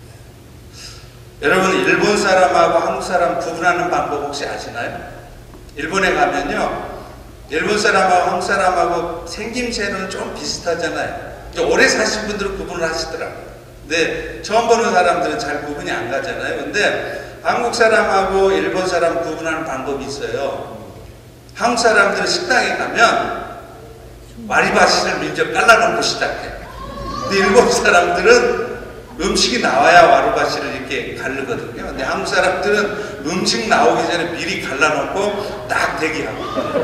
여러분 일본 사람하고 한국 사람 구분하는 방법 혹시 아시나요? 일본에 가면요, 일본 사람하고 한국 사람하고 생김새는 좀 비슷하잖아요. 오래 사신 분들은 구분을 하시더라고요. 근데 처음 보는 사람들은 잘 구분이 안 가잖아요. 근데 한국 사람하고 일본 사람 구분하는 방법이 있어요. 한국 사람들은 식당에 가면 와리바시를 먼저 깔라놓고 시작해요. 근데 일본 사람들은 음식이 나와야 와리바시를 이렇게 가르거든요. 근데 한국 사람들은 음식 나오기 전에 미리 갈라놓고 딱 대기하고.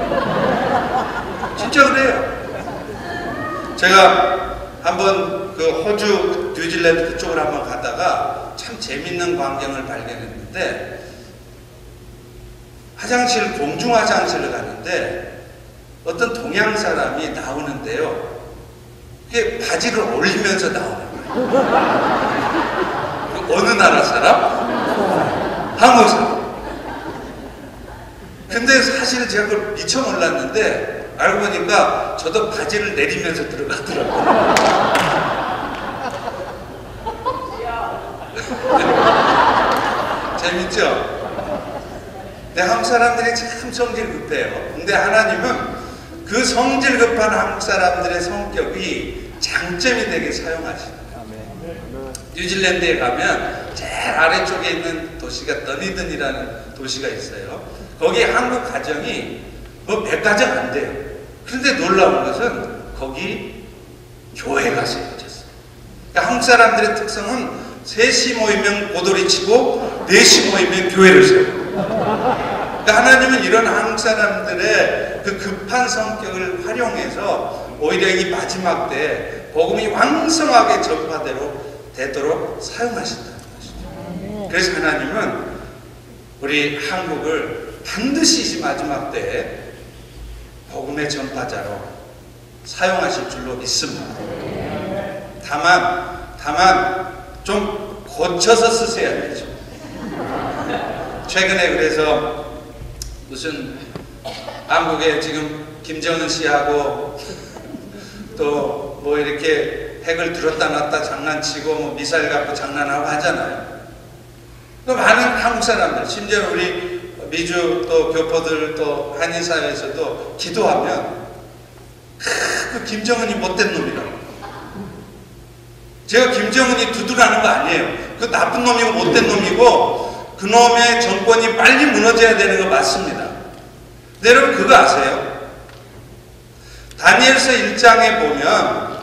진짜 그래요. 제가 한번 그 호주, 뉴질랜드 그쪽을 한번 가다가 참 재밌는 광경을 발견했는데, 화장실, 공중 화장실을 가는데 어떤 동양 사람이 나오는데요, 그게 바지를 올리면서 나오는 거예요. 어느 나라 사람? 한국 사람. 근데 사실 제가 그걸 미처 몰랐는데 알고 보니까 저도 바지를 내리면서 들어가더라고요. 재밌죠? 근데 한국 사람들이 참 성질 급해요. 근데 하나님은 그 성질 급한 한국 사람들의 성격이 장점이 되게 사용하시는 거예요. 뉴질랜드에 가면 제일 아래쪽에 있는 도시가 더니든이라는 도시가 있어요. 거기 한국 가정이 뭐 100가정 안 돼요. 그런데 놀라운 것은 거기 교회가 세워졌어요. 그러니까 한국 사람들의 특성은 3시 모이면 고돌이 치고 4시 모이면 교회를 세워요. 그러니까 하나님은 이런 한국 사람들의 그 급한 성격을 활용해서 오히려 이 마지막 때 복음이 왕성하게 전파되도록 사용하신다는 것이죠. 그래서 하나님은 우리 한국을 반드시 이 마지막 때에 복음의 전파자로 사용하실 줄로 믿습니다. 다만 좀 고쳐서 쓰셔야 되죠. 최근에 그래서 무슨 한국에 지금 김정은 씨하고 또 뭐 이렇게 핵을 들었다 놨다 장난치고 뭐 미사일 갖고 장난하고 하잖아요. 또 많은 한국 사람들, 심지어 우리 미주 또 교포들 또 한인사회에서도 기도하면 그 김정은이 못된 놈이라고. 제가 김정은이 두드라는 거 아니에요. 그 나쁜 놈이고 못된 놈이고 그 놈의 정권이 빨리 무너져야 되는 거 맞습니다. 근데 여러분 그거 아세요? 다니엘서 1장에 보면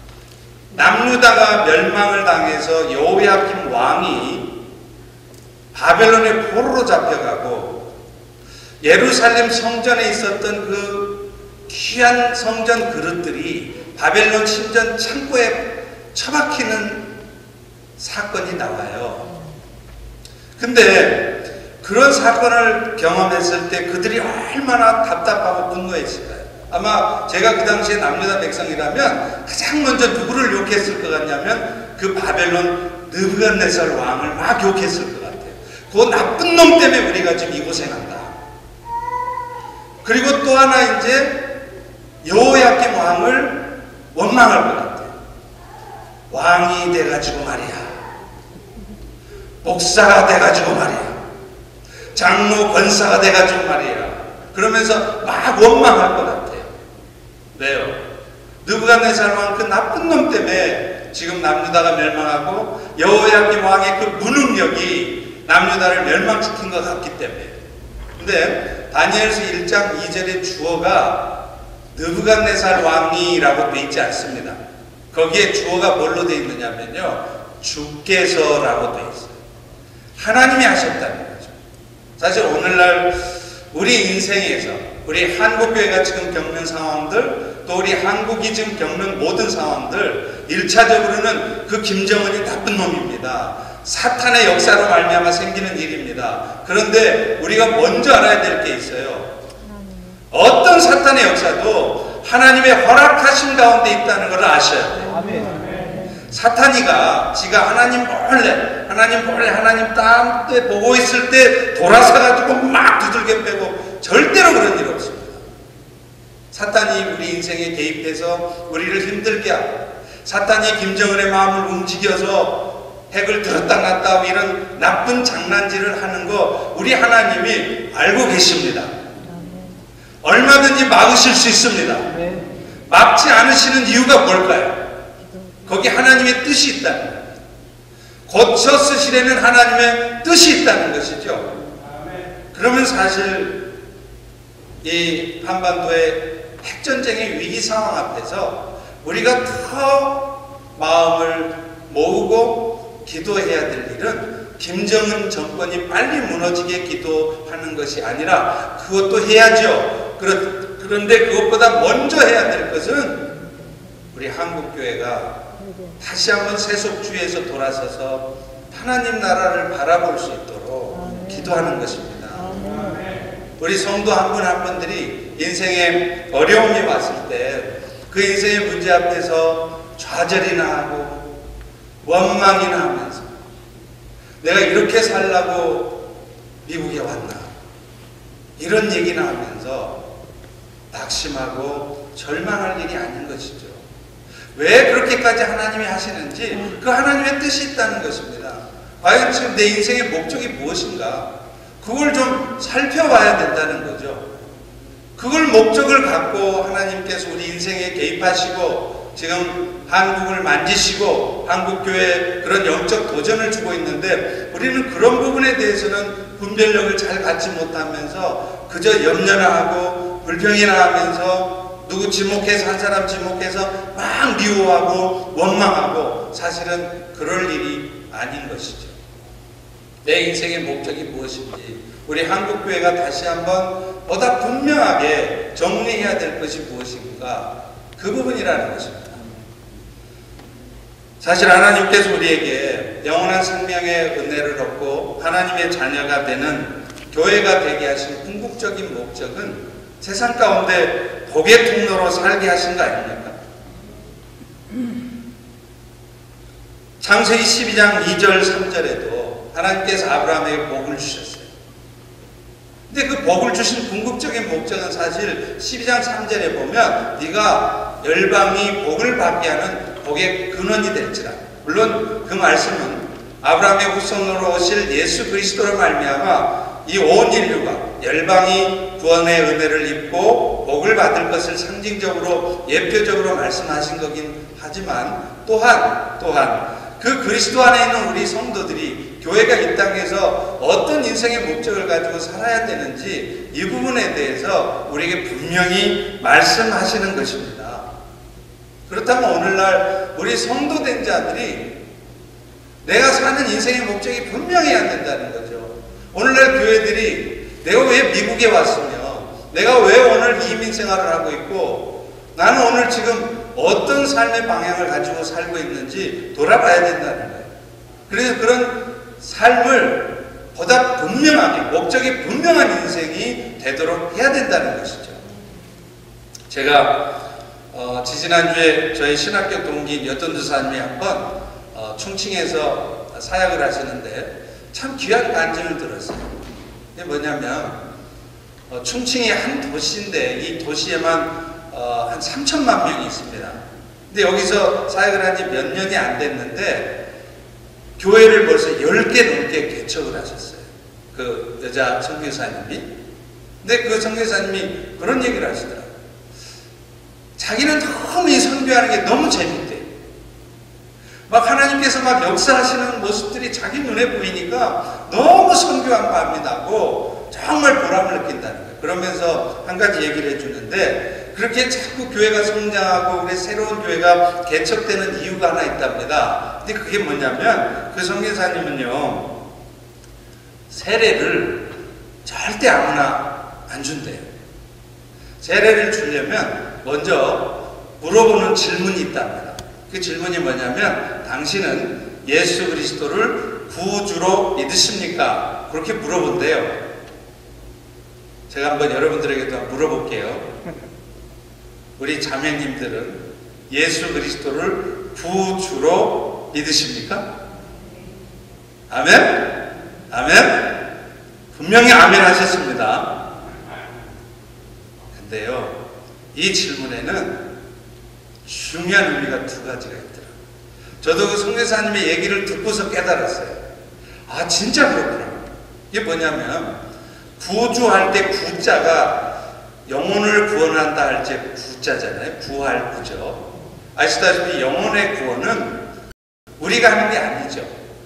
남유다가 멸망을 당해서 여호야김 왕이 바벨론의 포로로 잡혀가고 예루살렘 성전에 있었던 그 귀한 성전 그릇들이 바벨론 신전 창고에 처박히는 사건이 나와요. 근데 그런 사건을 경험했을 때 그들이 얼마나 답답하고 분노했을까요? 아마 제가 그 당시에 남유다 백성이라면 가장 먼저 누구를 욕했을 것 같냐면 그 바벨론 느부갓네살 왕을 막 욕했을 것 같아요. 그 나쁜 놈 때문에 우리가 지금 이 고생한다. 그리고 또 하나 이제 여호야김 왕을 원망할 것 같아요. 왕이 돼가지고 말이야, 목사가 돼가지고 말이야, 장로 권사가 돼가지고 말이야, 그러면서 막 원망할 것 같아요. 왜요? 느부갓네살 왕 그 나쁜 놈 때문에 지금 남유다가 멸망하고 여호야김 왕의 그 무능력이 남유다를 멸망시킨 것 같기 때문에. 근데 다니엘서 1장 2절의 주어가 느부갓네살 왕이라고 돼 있지 않습니다. 거기에 주어가 뭘로 돼 있느냐면요, 주께서라고 돼 있어요. 하나님이 하셨다는 거죠. 사실 오늘날 우리 인생에서 우리 한국교회가 지금 겪는 상황들, 또 우리 한국이 지금 겪는 모든 상황들, 1차적으로는 그 김정은이 나쁜 놈입니다. 사탄의 역사로 말미암아 생기는 일입니다. 그런데 우리가 먼저 알아야 될 게 있어요. 어떤 사탄의 역사도 하나님의 허락하신 가운데 있다는 걸 아셔야 돼요. 사탄이가 지가 하나님 몰래 하나님 딴 데 보고 있을 때 돌아서가지고 막 두들겨 패고 절대로 그런 일 없습니다. 사탄이 우리 인생에 개입해서 우리를 힘들게 하고, 사탄이 김정은의 마음을 움직여서 핵을 들었다 놨다 하고 이런 나쁜 장난질을 하는 거 우리 하나님이 알고 계십니다. 얼마든지 막으실 수 있습니다. 막지 않으시는 이유가 뭘까요? 거기 하나님의 뜻이 있다는 거예요. 고쳐 쓰시려는 하나님의 뜻이 있다는 것이죠. 그러면 사실 이 한반도의 핵전쟁의 위기 상황 앞에서 우리가 더 마음을 모으고 기도해야 될 일은 김정은 정권이 빨리 무너지게 기도하는 것이 아니라, 그것도 해야죠. 그런데 그것보다 먼저 해야 될 것은 우리 한국교회가 다시 한번 세속주의에서 돌아서서 하나님 나라를 바라볼 수 있도록 기도하는 것입니다. 우리 성도 한 분 한 분들이 인생에 어려움이 왔을 때 그 인생의 문제 앞에서 좌절이나 하고 원망이나 하면서 내가 이렇게 살라고 미국에 왔나, 이런 얘기나 하면서 낙심하고 절망할 일이 아닌 것이죠. 왜 그렇게까지 하나님이 하시는지 그 하나님의 뜻이 있다는 것입니다. 과연 지금 내 인생의 목적이 무엇인가, 그걸 좀 살펴봐야 된다는 거죠. 그걸 목적을 갖고 하나님께서 우리 인생에 개입하시고 지금 한국을 만지시고 한국교회에 그런 영적 도전을 주고 있는데, 우리는 그런 부분에 대해서는 분별력을 잘 갖지 못하면서 그저 염려나 하고 불평이나 하면서 누구 지목해서 한 사람 지목해서 막 미워하고 원망하고, 사실은 그럴 일이 아닌 것이죠. 내 인생의 목적이 무엇인지 우리 한국교회가 다시 한번 보다 분명하게 정리해야 될 것이 무엇인가, 그 부분이라는 것입니다. 사실 하나님께서 우리에게 영원한 생명의 은혜를 얻고 하나님의 자녀가 되는 교회가 되게 하신 궁극적인 목적은 세상 가운데 복의 통로로 살게 하신 거 아닙니까? 창세기 12장 2절 3절에도 하나님께서 아브라함에게 복을 주셨어요. 근데 그 복을 주신 궁극적인 목적은 사실 12장 3절에 보면 네가 열방이 복을 받게 하는 복의 근원이 될지라. 물론 그 말씀은 아브라함의 후손으로 오실 예수 그리스도로 말미암아 이 온 인류가 열방이 구원의 은혜를 입고 복을 받을 것을 상징적으로 예표적으로 말씀하신 거긴 하지만, 또한 그 그리스도 안에 있는 우리 성도들이 교회가 이 땅에서 어떤 인생의 목적을 가지고 살아야 되는지 이 부분에 대해서 우리에게 분명히 말씀하시는 것입니다. 그렇다면 오늘날 우리 성도된 자들이 내가 사는 인생의 목적이 분명해야 된다는 거죠. 오늘날 교회들이 내가 왜 미국에 왔으며 내가 왜 오늘 이민 생활을 하고 있고 나는 오늘 지금 어떤 삶의 방향을 가지고 살고 있는지 돌아봐야 된다는 거예요. 그래서 그런 삶을 보다 분명하게 목적이 분명한 인생이 되도록 해야 된다는 것이죠. 제가 지지난주에 저희 신학교 동기인 여돈주사님이 한번 충칭에서 사역을 하시는데 참 귀한 간증을 들었어요. 이게 뭐냐면 충칭이 한 도시인데 이 도시에만 한 3천만 명이 있습니다. 근데 여기서 사역을 한 지 몇 년이 안 됐는데 교회를 벌써 10개 넘게 개척을 하셨어요. 그 여자 선교사님이. 근데 그 선교사님이 그런 얘기를 하시더라고요. 자기는 너무 이 선교하는 게 너무 재밌대. 막 하나님께서 막 역사하시는 모습들이 자기 눈에 보이니까 너무 선교한 마음이 나고 정말 보람을 느낀다는 거예요. 그러면서 한 가지 얘기를 해주는데 그렇게 자꾸 교회가 성장하고 그래 새로운 교회가 개척되는 이유가 하나 있답니다. 근데 그게 뭐냐면 그 선교사님은요 세례를 절대 아무나 안 준대요. 세례를 주려면 먼저 물어보는 질문이 있답니다. 그 질문이 뭐냐면 당신은 예수 그리스도를 구주로 믿으십니까? 그렇게 물어본대요. 제가 한번 여러분들에게도 물어볼게요. 우리 자매님들은 예수 그리스도를 구주로 믿으십니까? 아멘? 아멘? 분명히 아멘 하셨습니다. 근데요, 이 질문에는 중요한 의미가 두 가지가 있더라고요. 저도 그 선교사님의 얘기를 듣고서 깨달았어요. 아, 진짜 그렇구나. 이게 뭐냐면, 구주할 때 구자가 영혼을 구원한다 할 때 구자잖아요. 구할 구죠. 아시다시피 영혼의 구원은 우리가 하는 게 아니죠.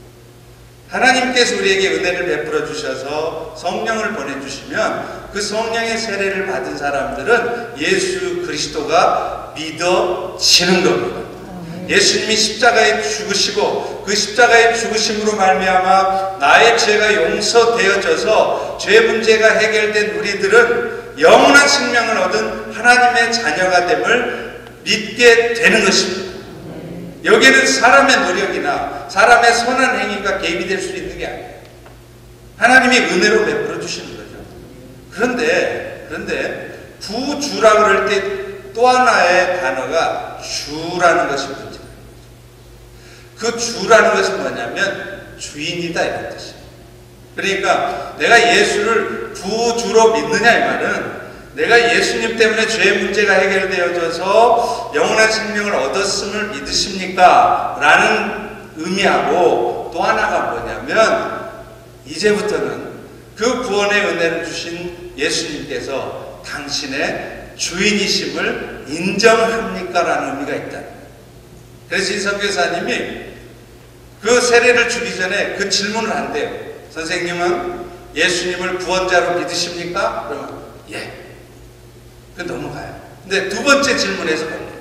하나님께서 우리에게 은혜를 베풀어 주셔서 성령을 보내주시면 그 성령의 세례를 받은 사람들은 예수 그리스도가 믿어지는 겁니다. 예수님이 십자가에 죽으시고 그 십자가의 죽으심으로 말미암아 나의 죄가 용서되어져서 죄 문제가 해결된 우리들은 영원한 생명을 얻은 하나님의 자녀가 됨을 믿게 되는 것입니다. 여기에는 사람의 노력이나 사람의 선한 행위가 개입이 될 수 있는 게 아니에요. 하나님이 은혜로 베풀어 주시는 거죠. 그런데 구주라 그럴 때 또 하나의 단어가 주라는 것이 문제예요. 그 주라는 것은 뭐냐면 주인이다 이런 뜻이에요. 그러니까 내가 예수를 구주로 믿느냐 이 말은 내가 예수님 때문에 죄의 문제가 해결되어져서 영원한 생명을 얻었음을 믿으십니까? 라는 의미하고 또 하나가 뭐냐면 이제부터는 그 구원의 은혜를 주신 예수님께서 당신의 주인이심을 인정합니까? 라는 의미가 있다. 그래서 이 선교사님이 그 세례를 주기 전에 그 질문을 한대요. 선생님은 예수님을 구원자로 믿으십니까? 그러면 예. 그 넘어가요. 근데 두 번째 질문에서 걸려요.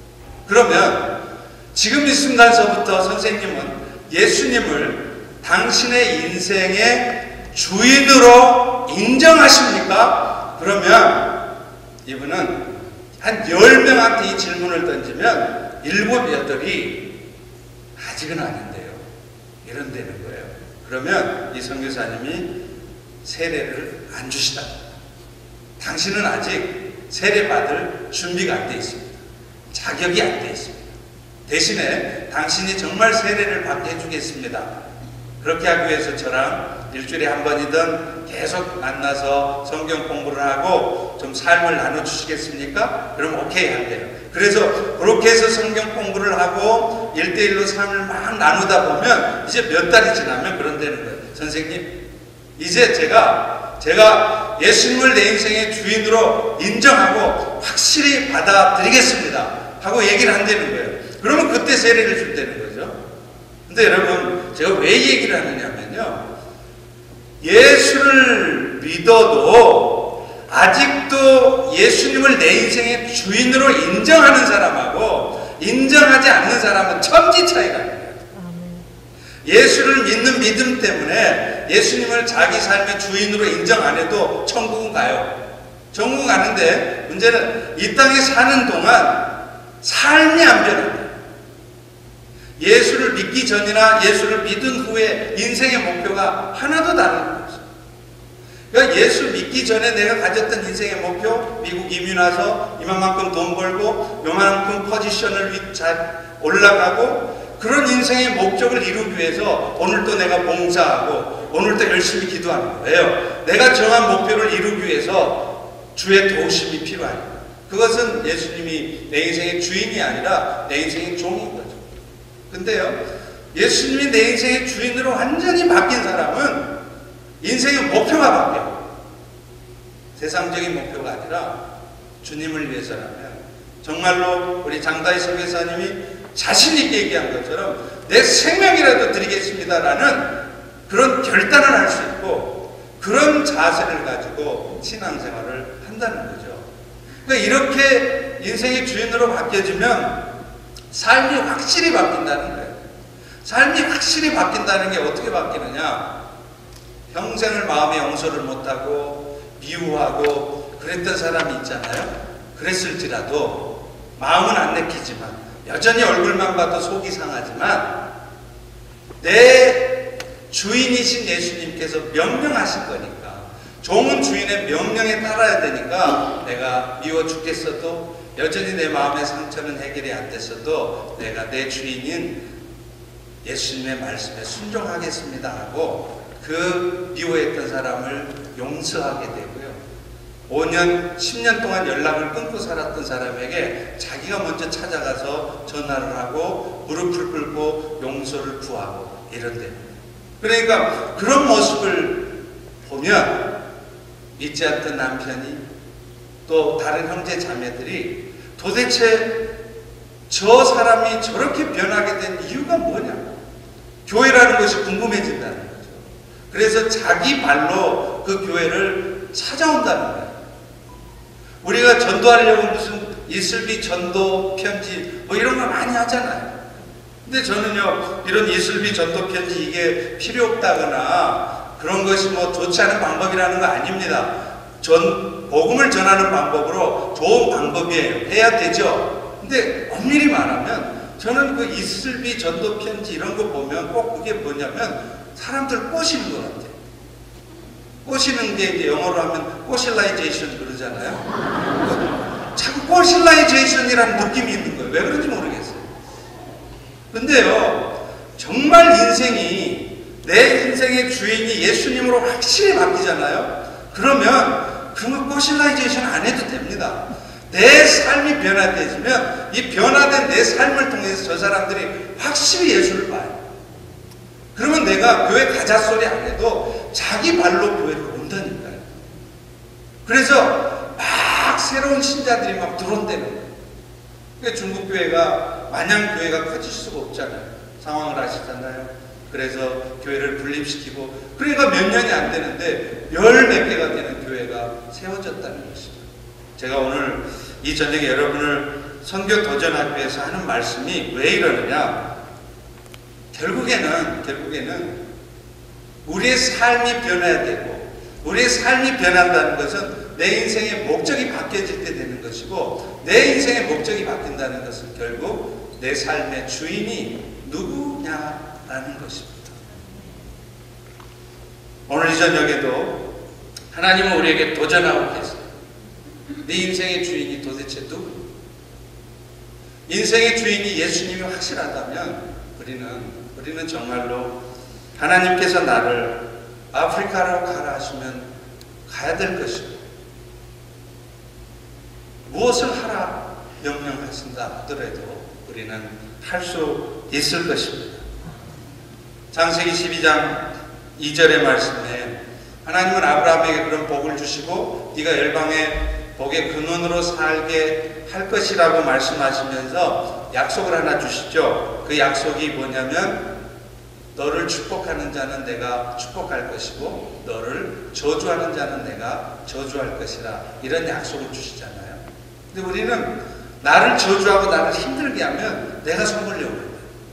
그러면 지금 이 순간서부터 선생님은 예수님을 당신의 인생의 주인으로 인정하십니까? 그러면 이분은 한 10명한테 이 질문을 던지면 7, 8이 아직은 아닌데요. 이런 되는 거예요. 그러면 이 선교사님이 세례를 안 주시다. 당신은 아직 세례받을 준비가 안 돼 있습니다. 자격이 안 돼 있습니다. 대신에 당신이 정말 세례를 받게 해주겠습니다. 그렇게 하기 위해서 저랑 일주일에 한 번이든 계속 만나서 성경 공부를 하고 좀 삶을 나눠주시겠습니까? 그럼 오케이 한대요. 그래서 그렇게 해서 성경 공부를 하고 1대1로 삶을 막 나누다 보면 이제 몇 달이 지나면 그런 되는 거예요. 선생님, 이제 제가 예수님을 내 인생의 주인으로 인정하고 확실히 받아들이겠습니다 하고 얘기를 한다는 거예요. 그러면 그때 세례를 준다는 거죠. 근데 여러분, 제가 왜 얘기를 하느냐면요, 예수를 믿어도 아직도 예수님을 내 인생의 주인으로 인정하는 사람하고 인정하지 않는 사람은 천지 차이가 있어요. 예수를 믿는 믿음 때문에 예수님을 자기 삶의 주인으로 인정 안 해도 천국은 가요. 천국 가는데 문제는 이 땅에 사는 동안 삶이 안 변합니다. 예수를 믿기 전이나 예수를 믿은 후에 인생의 목표가 하나도 다른 거죠. 그러니까 예수 믿기 전에 내가 가졌던 인생의 목표, 미국 이민 와서 이만큼 돈 벌고 요만큼 포지션을 잘 올라가고 그런 인생의 목적을 이루기 위해서 오늘도 내가 봉사하고 오늘도 열심히 기도하는 거예요. 내가 정한 목표를 이루기 위해서 주의 도우심이 필요합니다. 그것은 예수님이 내 인생의 주인이 아니라 내 인생의 종인 거죠. 근데요, 예수님이 내 인생의 주인으로 완전히 바뀐 사람은 인생의 목표가 바뀌어요. 세상적인 목표가 아니라 주님을 위해서라면 정말로 우리 장다희 선교사님이 자신있게 얘기한 것처럼 내 생명이라도 드리겠습니다라는 그런 결단을 할 수 있고 그런 자세를 가지고 신앙생활을 한다는 거죠. 그러니까 이렇게 인생의 주인으로 바뀌어지면 삶이 확실히 바뀐다는 거예요. 삶이 확실히 바뀐다는 게 어떻게 바뀌느냐? 평생을 마음에 용서를 못하고 미워하고 그랬던 사람이 있잖아요. 그랬을지라도 마음은 안 내키지만 여전히 얼굴만 봐도 속이 상하지만 내 주인이신 예수님께서 명령하신 거니까 종은 주인의 명령에 따라야 되니까 내가 미워 죽겠어도 여전히 내 마음의 상처는 해결이 안 됐어도 내가 내 주인인 예수님의 말씀에 순종하겠습니다 하고 그 미워했던 사람을 용서하게 되고요. 5년, 10년 동안 연락을 끊고 살았던 사람에게 자기가 먼저 찾아가서 전화를 하고 무릎을 꿇고 용서를 구하고 이런데 그러니까 그런 모습을 보면 믿지 않던 남편이 또 다른 형제 자매들이 도대체 저 사람이 저렇게 변하게 된 이유가 뭐냐? 교회라는 것이 궁금해진다는 거죠. 그래서 자기 발로 그 교회를 찾아온다는 거예요. 우리가 전도하려고 무슨 이슬비 전도 편지 뭐 이런 거 많이 하잖아요. 근데 저는요, 이런 이슬비 전도 편지 이게 필요 없다거나 그런 것이 뭐 좋지 않은 방법이라는 거 아닙니다. 복음을 전하는 방법으로 좋은 방법이에요. 해야 되죠. 근데 엄밀히 말하면 저는 그 이슬비 전도 편지 이런 거 보면 꼭 그게 뭐냐면 사람들 꼬시는 것 같아요. 꼬시는 게 이제 영어로 하면 꼬실라이제이션 그러잖아요. 자꾸 꼬실라이제이션이라는 느낌이 있는 거예요. 왜 그런지 모르겠어요. 근데요, 정말 인생이 내 인생의 주인이 예수님으로 확실히 바뀌잖아요. 그러면 그거 꼬실라이제이션 안 해도 됩니다. 내 삶이 변화되지면 이 변화된 내 삶을 통해서 저 사람들이 확실히 예수를 봐요. 그러면 내가 교회 가자 소리 안 해도 자기 발로 교회를 온다니까요. 그래서 막 새로운 신자들이 막 들어온다는 거예요. 그러니까 중국 교회가 마냥 교회가 커질 수가 없잖아요. 상황을 아시잖아요. 그래서 교회를 분립시키고 그러니까 몇 년이 안 되는데 열 몇 개가 되는 교회가 세워졌다는 것이죠. 제가 오늘 이 저녁에 여러분을 선교 도전학교에서 하는 말씀이 왜 이러느냐? 결국에는 우리의 삶이 변해야 되고 우리의 삶이 변한다는 것은 내 인생의 목적이 바뀌어질 때 되는 것이고 내 인생의 목적이 바뀐다는 것은 결국 내 삶의 주인이 누구냐라는 것입니다. 오늘 이 저녁에도 하나님은 우리에게 도전하고 계세요. 네 인생의 주인이 도대체 누구? 인생의 주인이 예수님이 확실하다면 우리는 정말로 하나님께서 나를 아프리카로 가라 하시면 가야 될 것이고 무엇을 하라 명령하신다 하더라도 우리는 할 수 있을 것입니다. 창세기 12장 2절의 말씀에 하나님은 아브라함에게 그런 복을 주시고 네가 열방의 복의 근원으로 살게 할 것이라고 말씀하시면서 약속을 하나 주시죠. 그 약속이 뭐냐면 너를 축복하는 자는 내가 축복할 것이고 너를 저주하는 자는 내가 저주할 것이라 이런 약속을 주시잖아요. 근데 우리는 나를 저주하고 나를 힘들게 하면 내가 속으려고 해요.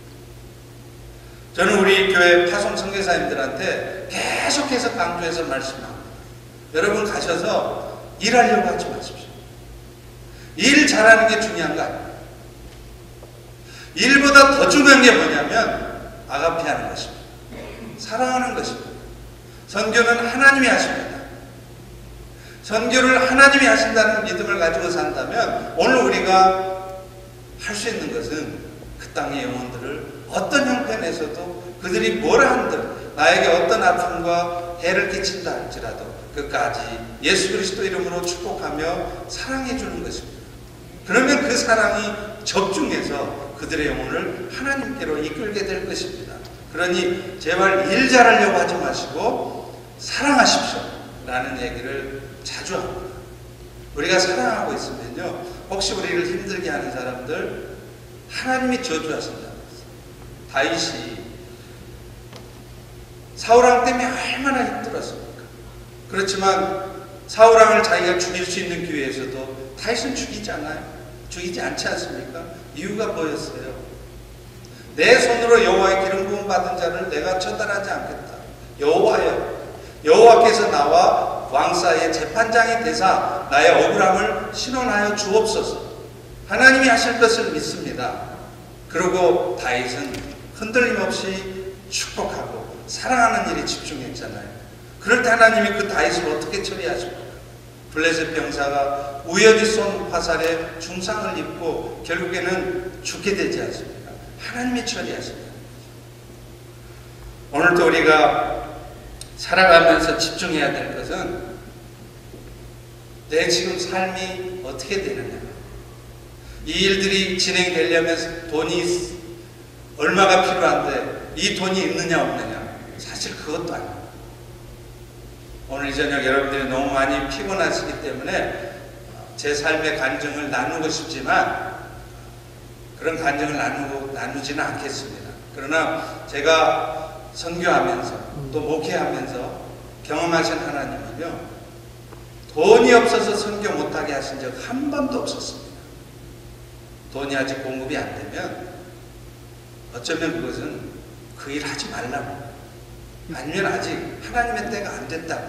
저는 우리 교회 파송 선교사님들한테 계속해서 강조해서 말씀합니다. 여러분 가셔서 일하려고 하지 마십시오. 일 잘하는 게 중요한 거 아니에요. 일보다 더 중요한 게 뭐냐면 아가페하는 것입니다. 사랑하는 것입니다. 선교는 하나님이 하십니다. 선교를 하나님이 하신다는 믿음을 가지고 산다면 오늘 우리가 할 수 있는 것은 그 땅의 영혼들을 어떤 형편에서도 그들이 뭐라 한들 나에게 어떤 아픔과 해를 끼친다 할지라도 끝까지 예수 그리스도 이름으로 축복하며 사랑해 주는 것입니다. 그러면 그 사랑이 적중해서 그들의 영혼을 하나님께로 이끌게 될 것입니다. 그러니 제발 일 잘하려고 하지 마시고 사랑하십시오 라는 얘기를 자주 합니다. 우리가 사랑하고 있으면요, 혹시 우리를 힘들게 하는 사람들 하나님이 저주하신다. 다윗이 사울왕 때문에 얼마나 힘들었습니까? 그렇지만 사울왕을 자기가 죽일 수 있는 기회에서도 다윗은 죽이지 않아요. 죽이지 않지 않습니까? 이유가 뭐였어요? 내 손으로 여호와의 기름 부음 받은 자를 내가 처단하지 않겠다. 여호와께서 나와 왕 사이의 재판장이 되사 나의 억울함을 신원하여 주옵소서. 하나님이 하실 것을 믿습니다. 그리고 다윗은 흔들림 없이 축복하고 사랑하는 일에 집중했잖아요. 그럴 때 하나님이 그 다윗을 어떻게 처리하십니까? 블레셋 병사가 우연히 쏜 화살에 중상을 입고 결국에는 죽게 되지 않습니까? 하나님이 처리하십니다. 오늘도 우리가 살아가면서 집중해야 될 것은 내 지금 삶이 어떻게 되느냐, 이 일들이 진행되려면 돈이 얼마가 필요한데 이 돈이 있느냐 없느냐, 사실 그것도 아니에요. 오늘 저녁 여러분들이 너무 많이 피곤하시기 때문에 제 삶의 간증을 나누고 싶지만 그런 간증을 나누지는 않겠습니다. 그러나 제가 선교하면서 또 목회하면서 경험하신 하나님은요, 돈이 없어서 선교 못하게 하신 적 한 번도 없었습니다. 돈이 아직 공급이 안 되면 어쩌면 그것은 그 일 하지 말라고, 아니면 아직 하나님의 때가 안 됐다고.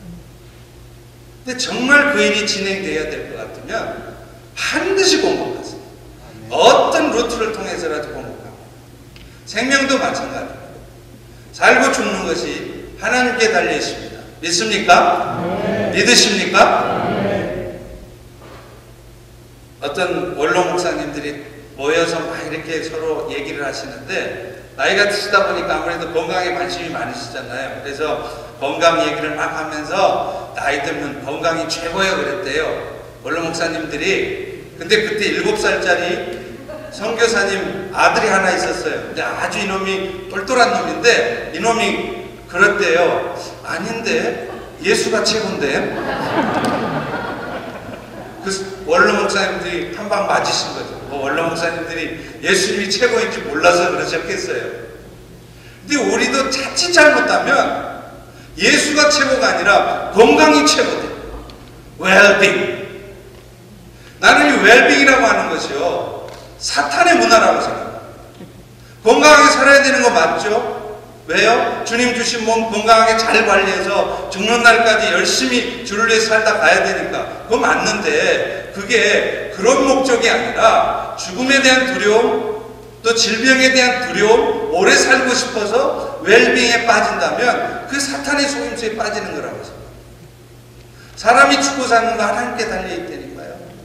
근데 정말 그 일이 진행되어야 될 것 같으면 반드시 공급하세요. 어떤 루트를 통해서라도 공급하고. 생명도 마찬가지입니다. 살고 죽는 것이 하나님께 달려 있습니다. 믿습니까? 네. 믿으십니까? 네. 어떤 원로 목사님들이 모여서 막 이렇게 서로 얘기를 하시는데, 나이가 드시다 보니까 아무래도 건강에 관심이 많으시잖아요. 그래서 건강 얘기를 막 하면서 나이 들면 건강이 최고예요 그랬대요, 원로 목사님들이. 근데 그때 7살짜리 선교사님 아들이 하나 있었어요. 근데 아주 이놈이 똘똘한 놈인데 이놈이 그랬대요. 아닌데 예수가 최고인데. 그 원로 목사님들이 한 방 맞으신 거죠. 원로 목사님들이 예수님이 최고인지 몰라서 그러셨겠어요. 근데 우리도 자칫 잘못하면 예수가 최고가 아니라 건강이 최고돼. 웰빙. 나는 이 웰빙이라고 하는 것이요, 사탄의 문화라고 생각합니다. 건강하게 살아야 되는 거 맞죠? 왜요? 주님 주신 몸 건강하게 잘 관리해서 죽는 날까지 열심히 주를 위해 살다 가야 되니까 그거 맞는데, 그게 그런 목적이 아니라 죽음에 대한 두려움, 또 질병에 대한 두려움, 오래 살고 싶어서 웰빙에 빠진다면 그 사탄의 속임수에 빠지는 거라고 생각합니다. 사람이 죽고 사는 거 하나님께 달려있다니까요.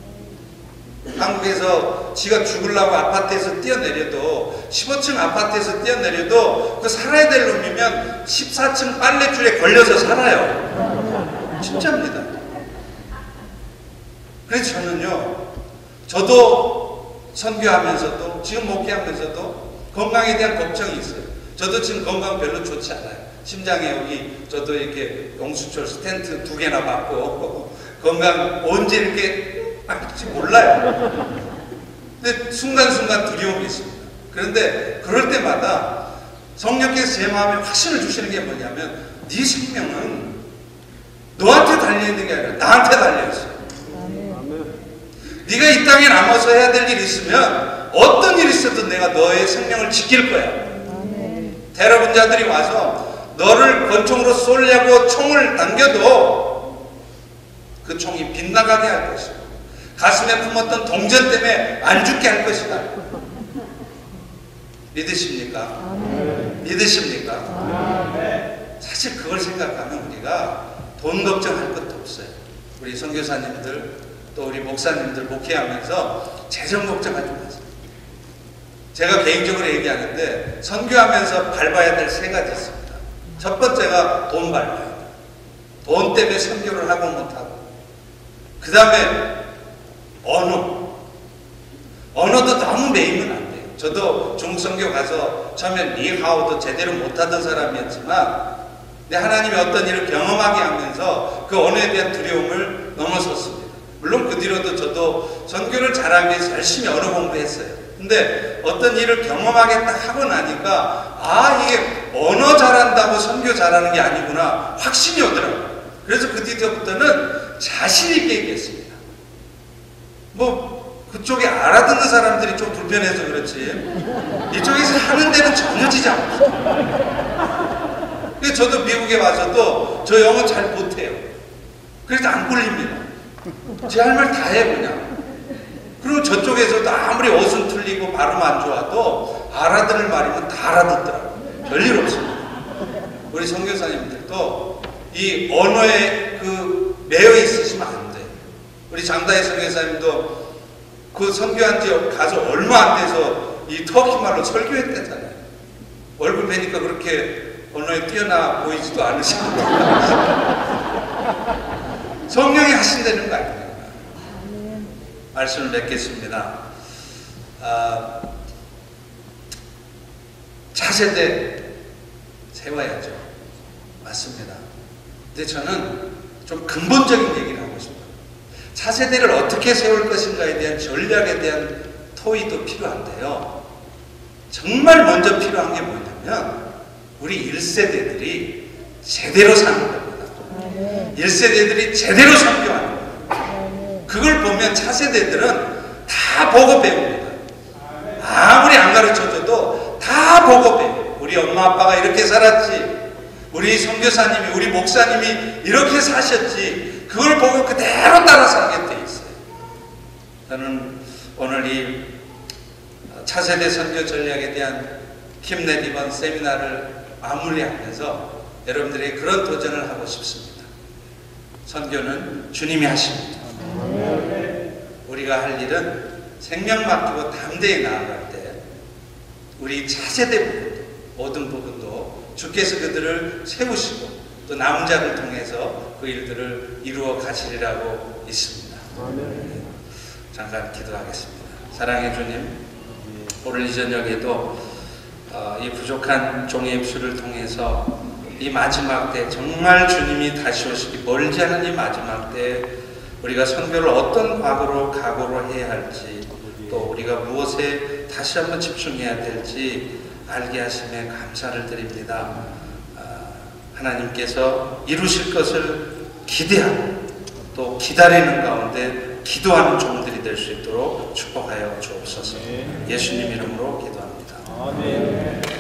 한국에서 지가 죽으려고 아파트에서 뛰어내려도, 15층 아파트에서 뛰어내려도 그 살아야 될 놈이면 14층 빨래줄에 걸려서 살아요. 진짜입니다. 그래서 저는요, 저도 선교하면서도 지금 목회하면서도 건강에 대한 걱정이 있어요. 저도 지금 건강 별로 좋지 않아요. 심장에 여기 저도 이렇게 용수철 스텐트 2개나 받고 건강 언제 이렇게 할지 몰라요. 근데 순간순간 두려움이 있습니다. 그런데 그럴 때마다 성령께서 제 마음에 확신을 주시는 게 뭐냐면, 네 생명은 너한테 달려있는 게 아니라 나한테 달려있어요. 네가 이 땅에 남아서 해야 될 일이 있으면 어떤 일이 있어도 내가 너의 생명을 지킬 거야. 테러분자들이 와서 너를 권총으로 쏘려고 총을 당겨도 그 총이 빗나가게 할 것이고, 가슴에 품었던 동전 때문에 안 죽게 할 것이다. 믿으십니까? 믿으십니까? 사실 그걸 생각하면 우리가 돈 걱정할 것도 없어요. 우리 선교사님들 또 우리 목사님들 목회하면서 재정 걱정하지 마세요. 제가 개인적으로 얘기하는데 선교하면서 밟아야 될 3가지 있습니다. 첫 번째가 돈 밟아야 돼요. 돈 때문에 선교를 하고 못하고, 그 다음에 언어도 너무 매이면 안 돼요. 저도 중국 선교 가서 처음엔 니하오도 제대로 못하던 사람이었지만 하나님이 어떤 일을 경험하게 하면서 그 언어에 대한 두려움을 넘어섰습니다. 물론 그 뒤로도 저도 선교를 잘하기 위해서 열심히 언어 공부했어요. 근데 어떤 일을 경험하게 딱 하고 나니까 이게 언어 잘한다고 선교 잘하는 게 아니구나 확신이 오더라고요. 그래서 그 뒤부터는 자신 있게 얘기했습니다. 그쪽에 알아듣는 사람들이 좀 불편해서 그렇지 이쪽에서 하는 데는 전혀 지장 없어요. 그래서 저도 미국에 와서도 저 영어 잘 못해요. 그래서 안 꿀립니다. 제 할 말 다 해 그냥. 그리고 저쪽에서도 아무리 어순 틀리고 발음 안 좋아도 알아들을 말이면 다 알아듣더라고요. 별일 없습니다. 우리 선교사님들도 이 언어에 매여 있으시면 안 돼요. 우리 장다혜 선교사님도 그 선교한 지 가서 얼마 안 돼서 이 터키 말로 설교했대잖아요. 얼굴 뵈니까 그렇게 언어에 뛰어나 보이지도 않으시고 성령이 하신다는 거 아닙니까? 말씀을 맺겠습니다. 차세대 세워야죠. 맞습니다. 근데 저는 좀 근본적인 얘기를 하고 싶어요. 차세대를 어떻게 세울 것인가에 대한 전략에 대한 토의도 필요한데요. 정말 먼저 필요한 게 뭐냐면 우리 1세대들이 제대로 사는 겁니다. 1세대들이 제대로 선교하는 겁니다. 그걸 보면 차세대들은 다 보고 배웁니다. 아무리 안 가르쳐줘도 다 보고 배워요. 우리 엄마 아빠가 이렇게 살았지, 우리 선교사님이 우리 목사님이 이렇게 사셨지, 그걸 보고 그대로 따라 살게 돼 있어요. 저는 오늘 이 차세대 선교 전략에 대한 힘내 이번 세미나를 마무리하면서 여러분들에게 그런 도전을 하고 싶습니다. 선교는 주님이 하십니다. 우리가 할 일은 생명 맡기고 담대히 나아갈 때 우리 차세대 부분도 모든 부분도 주께서 그들을 세우시고 또 남은 자를 통해서 그 일들을 이루어 가시리라고 믿습니다. 잠깐 기도하겠습니다. 사랑의 주님, 오늘 이 저녁에도 이 부족한 종의 입술을 통해서 이 마지막 때 정말 주님이 다시 오시기 멀지 않은 이 마지막 때 우리가 선교를 어떤 각오로 해야 할지, 또 우리가 무엇에 다시 한번 집중해야 될지 알게 하심에 감사를 드립니다. 하나님께서 이루실 것을 기대하고 또 기다리는 가운데 기도하는 종들이 될 수 있도록 축복하여 주옵소서. 예수님 이름으로 기도합니다. 아멘.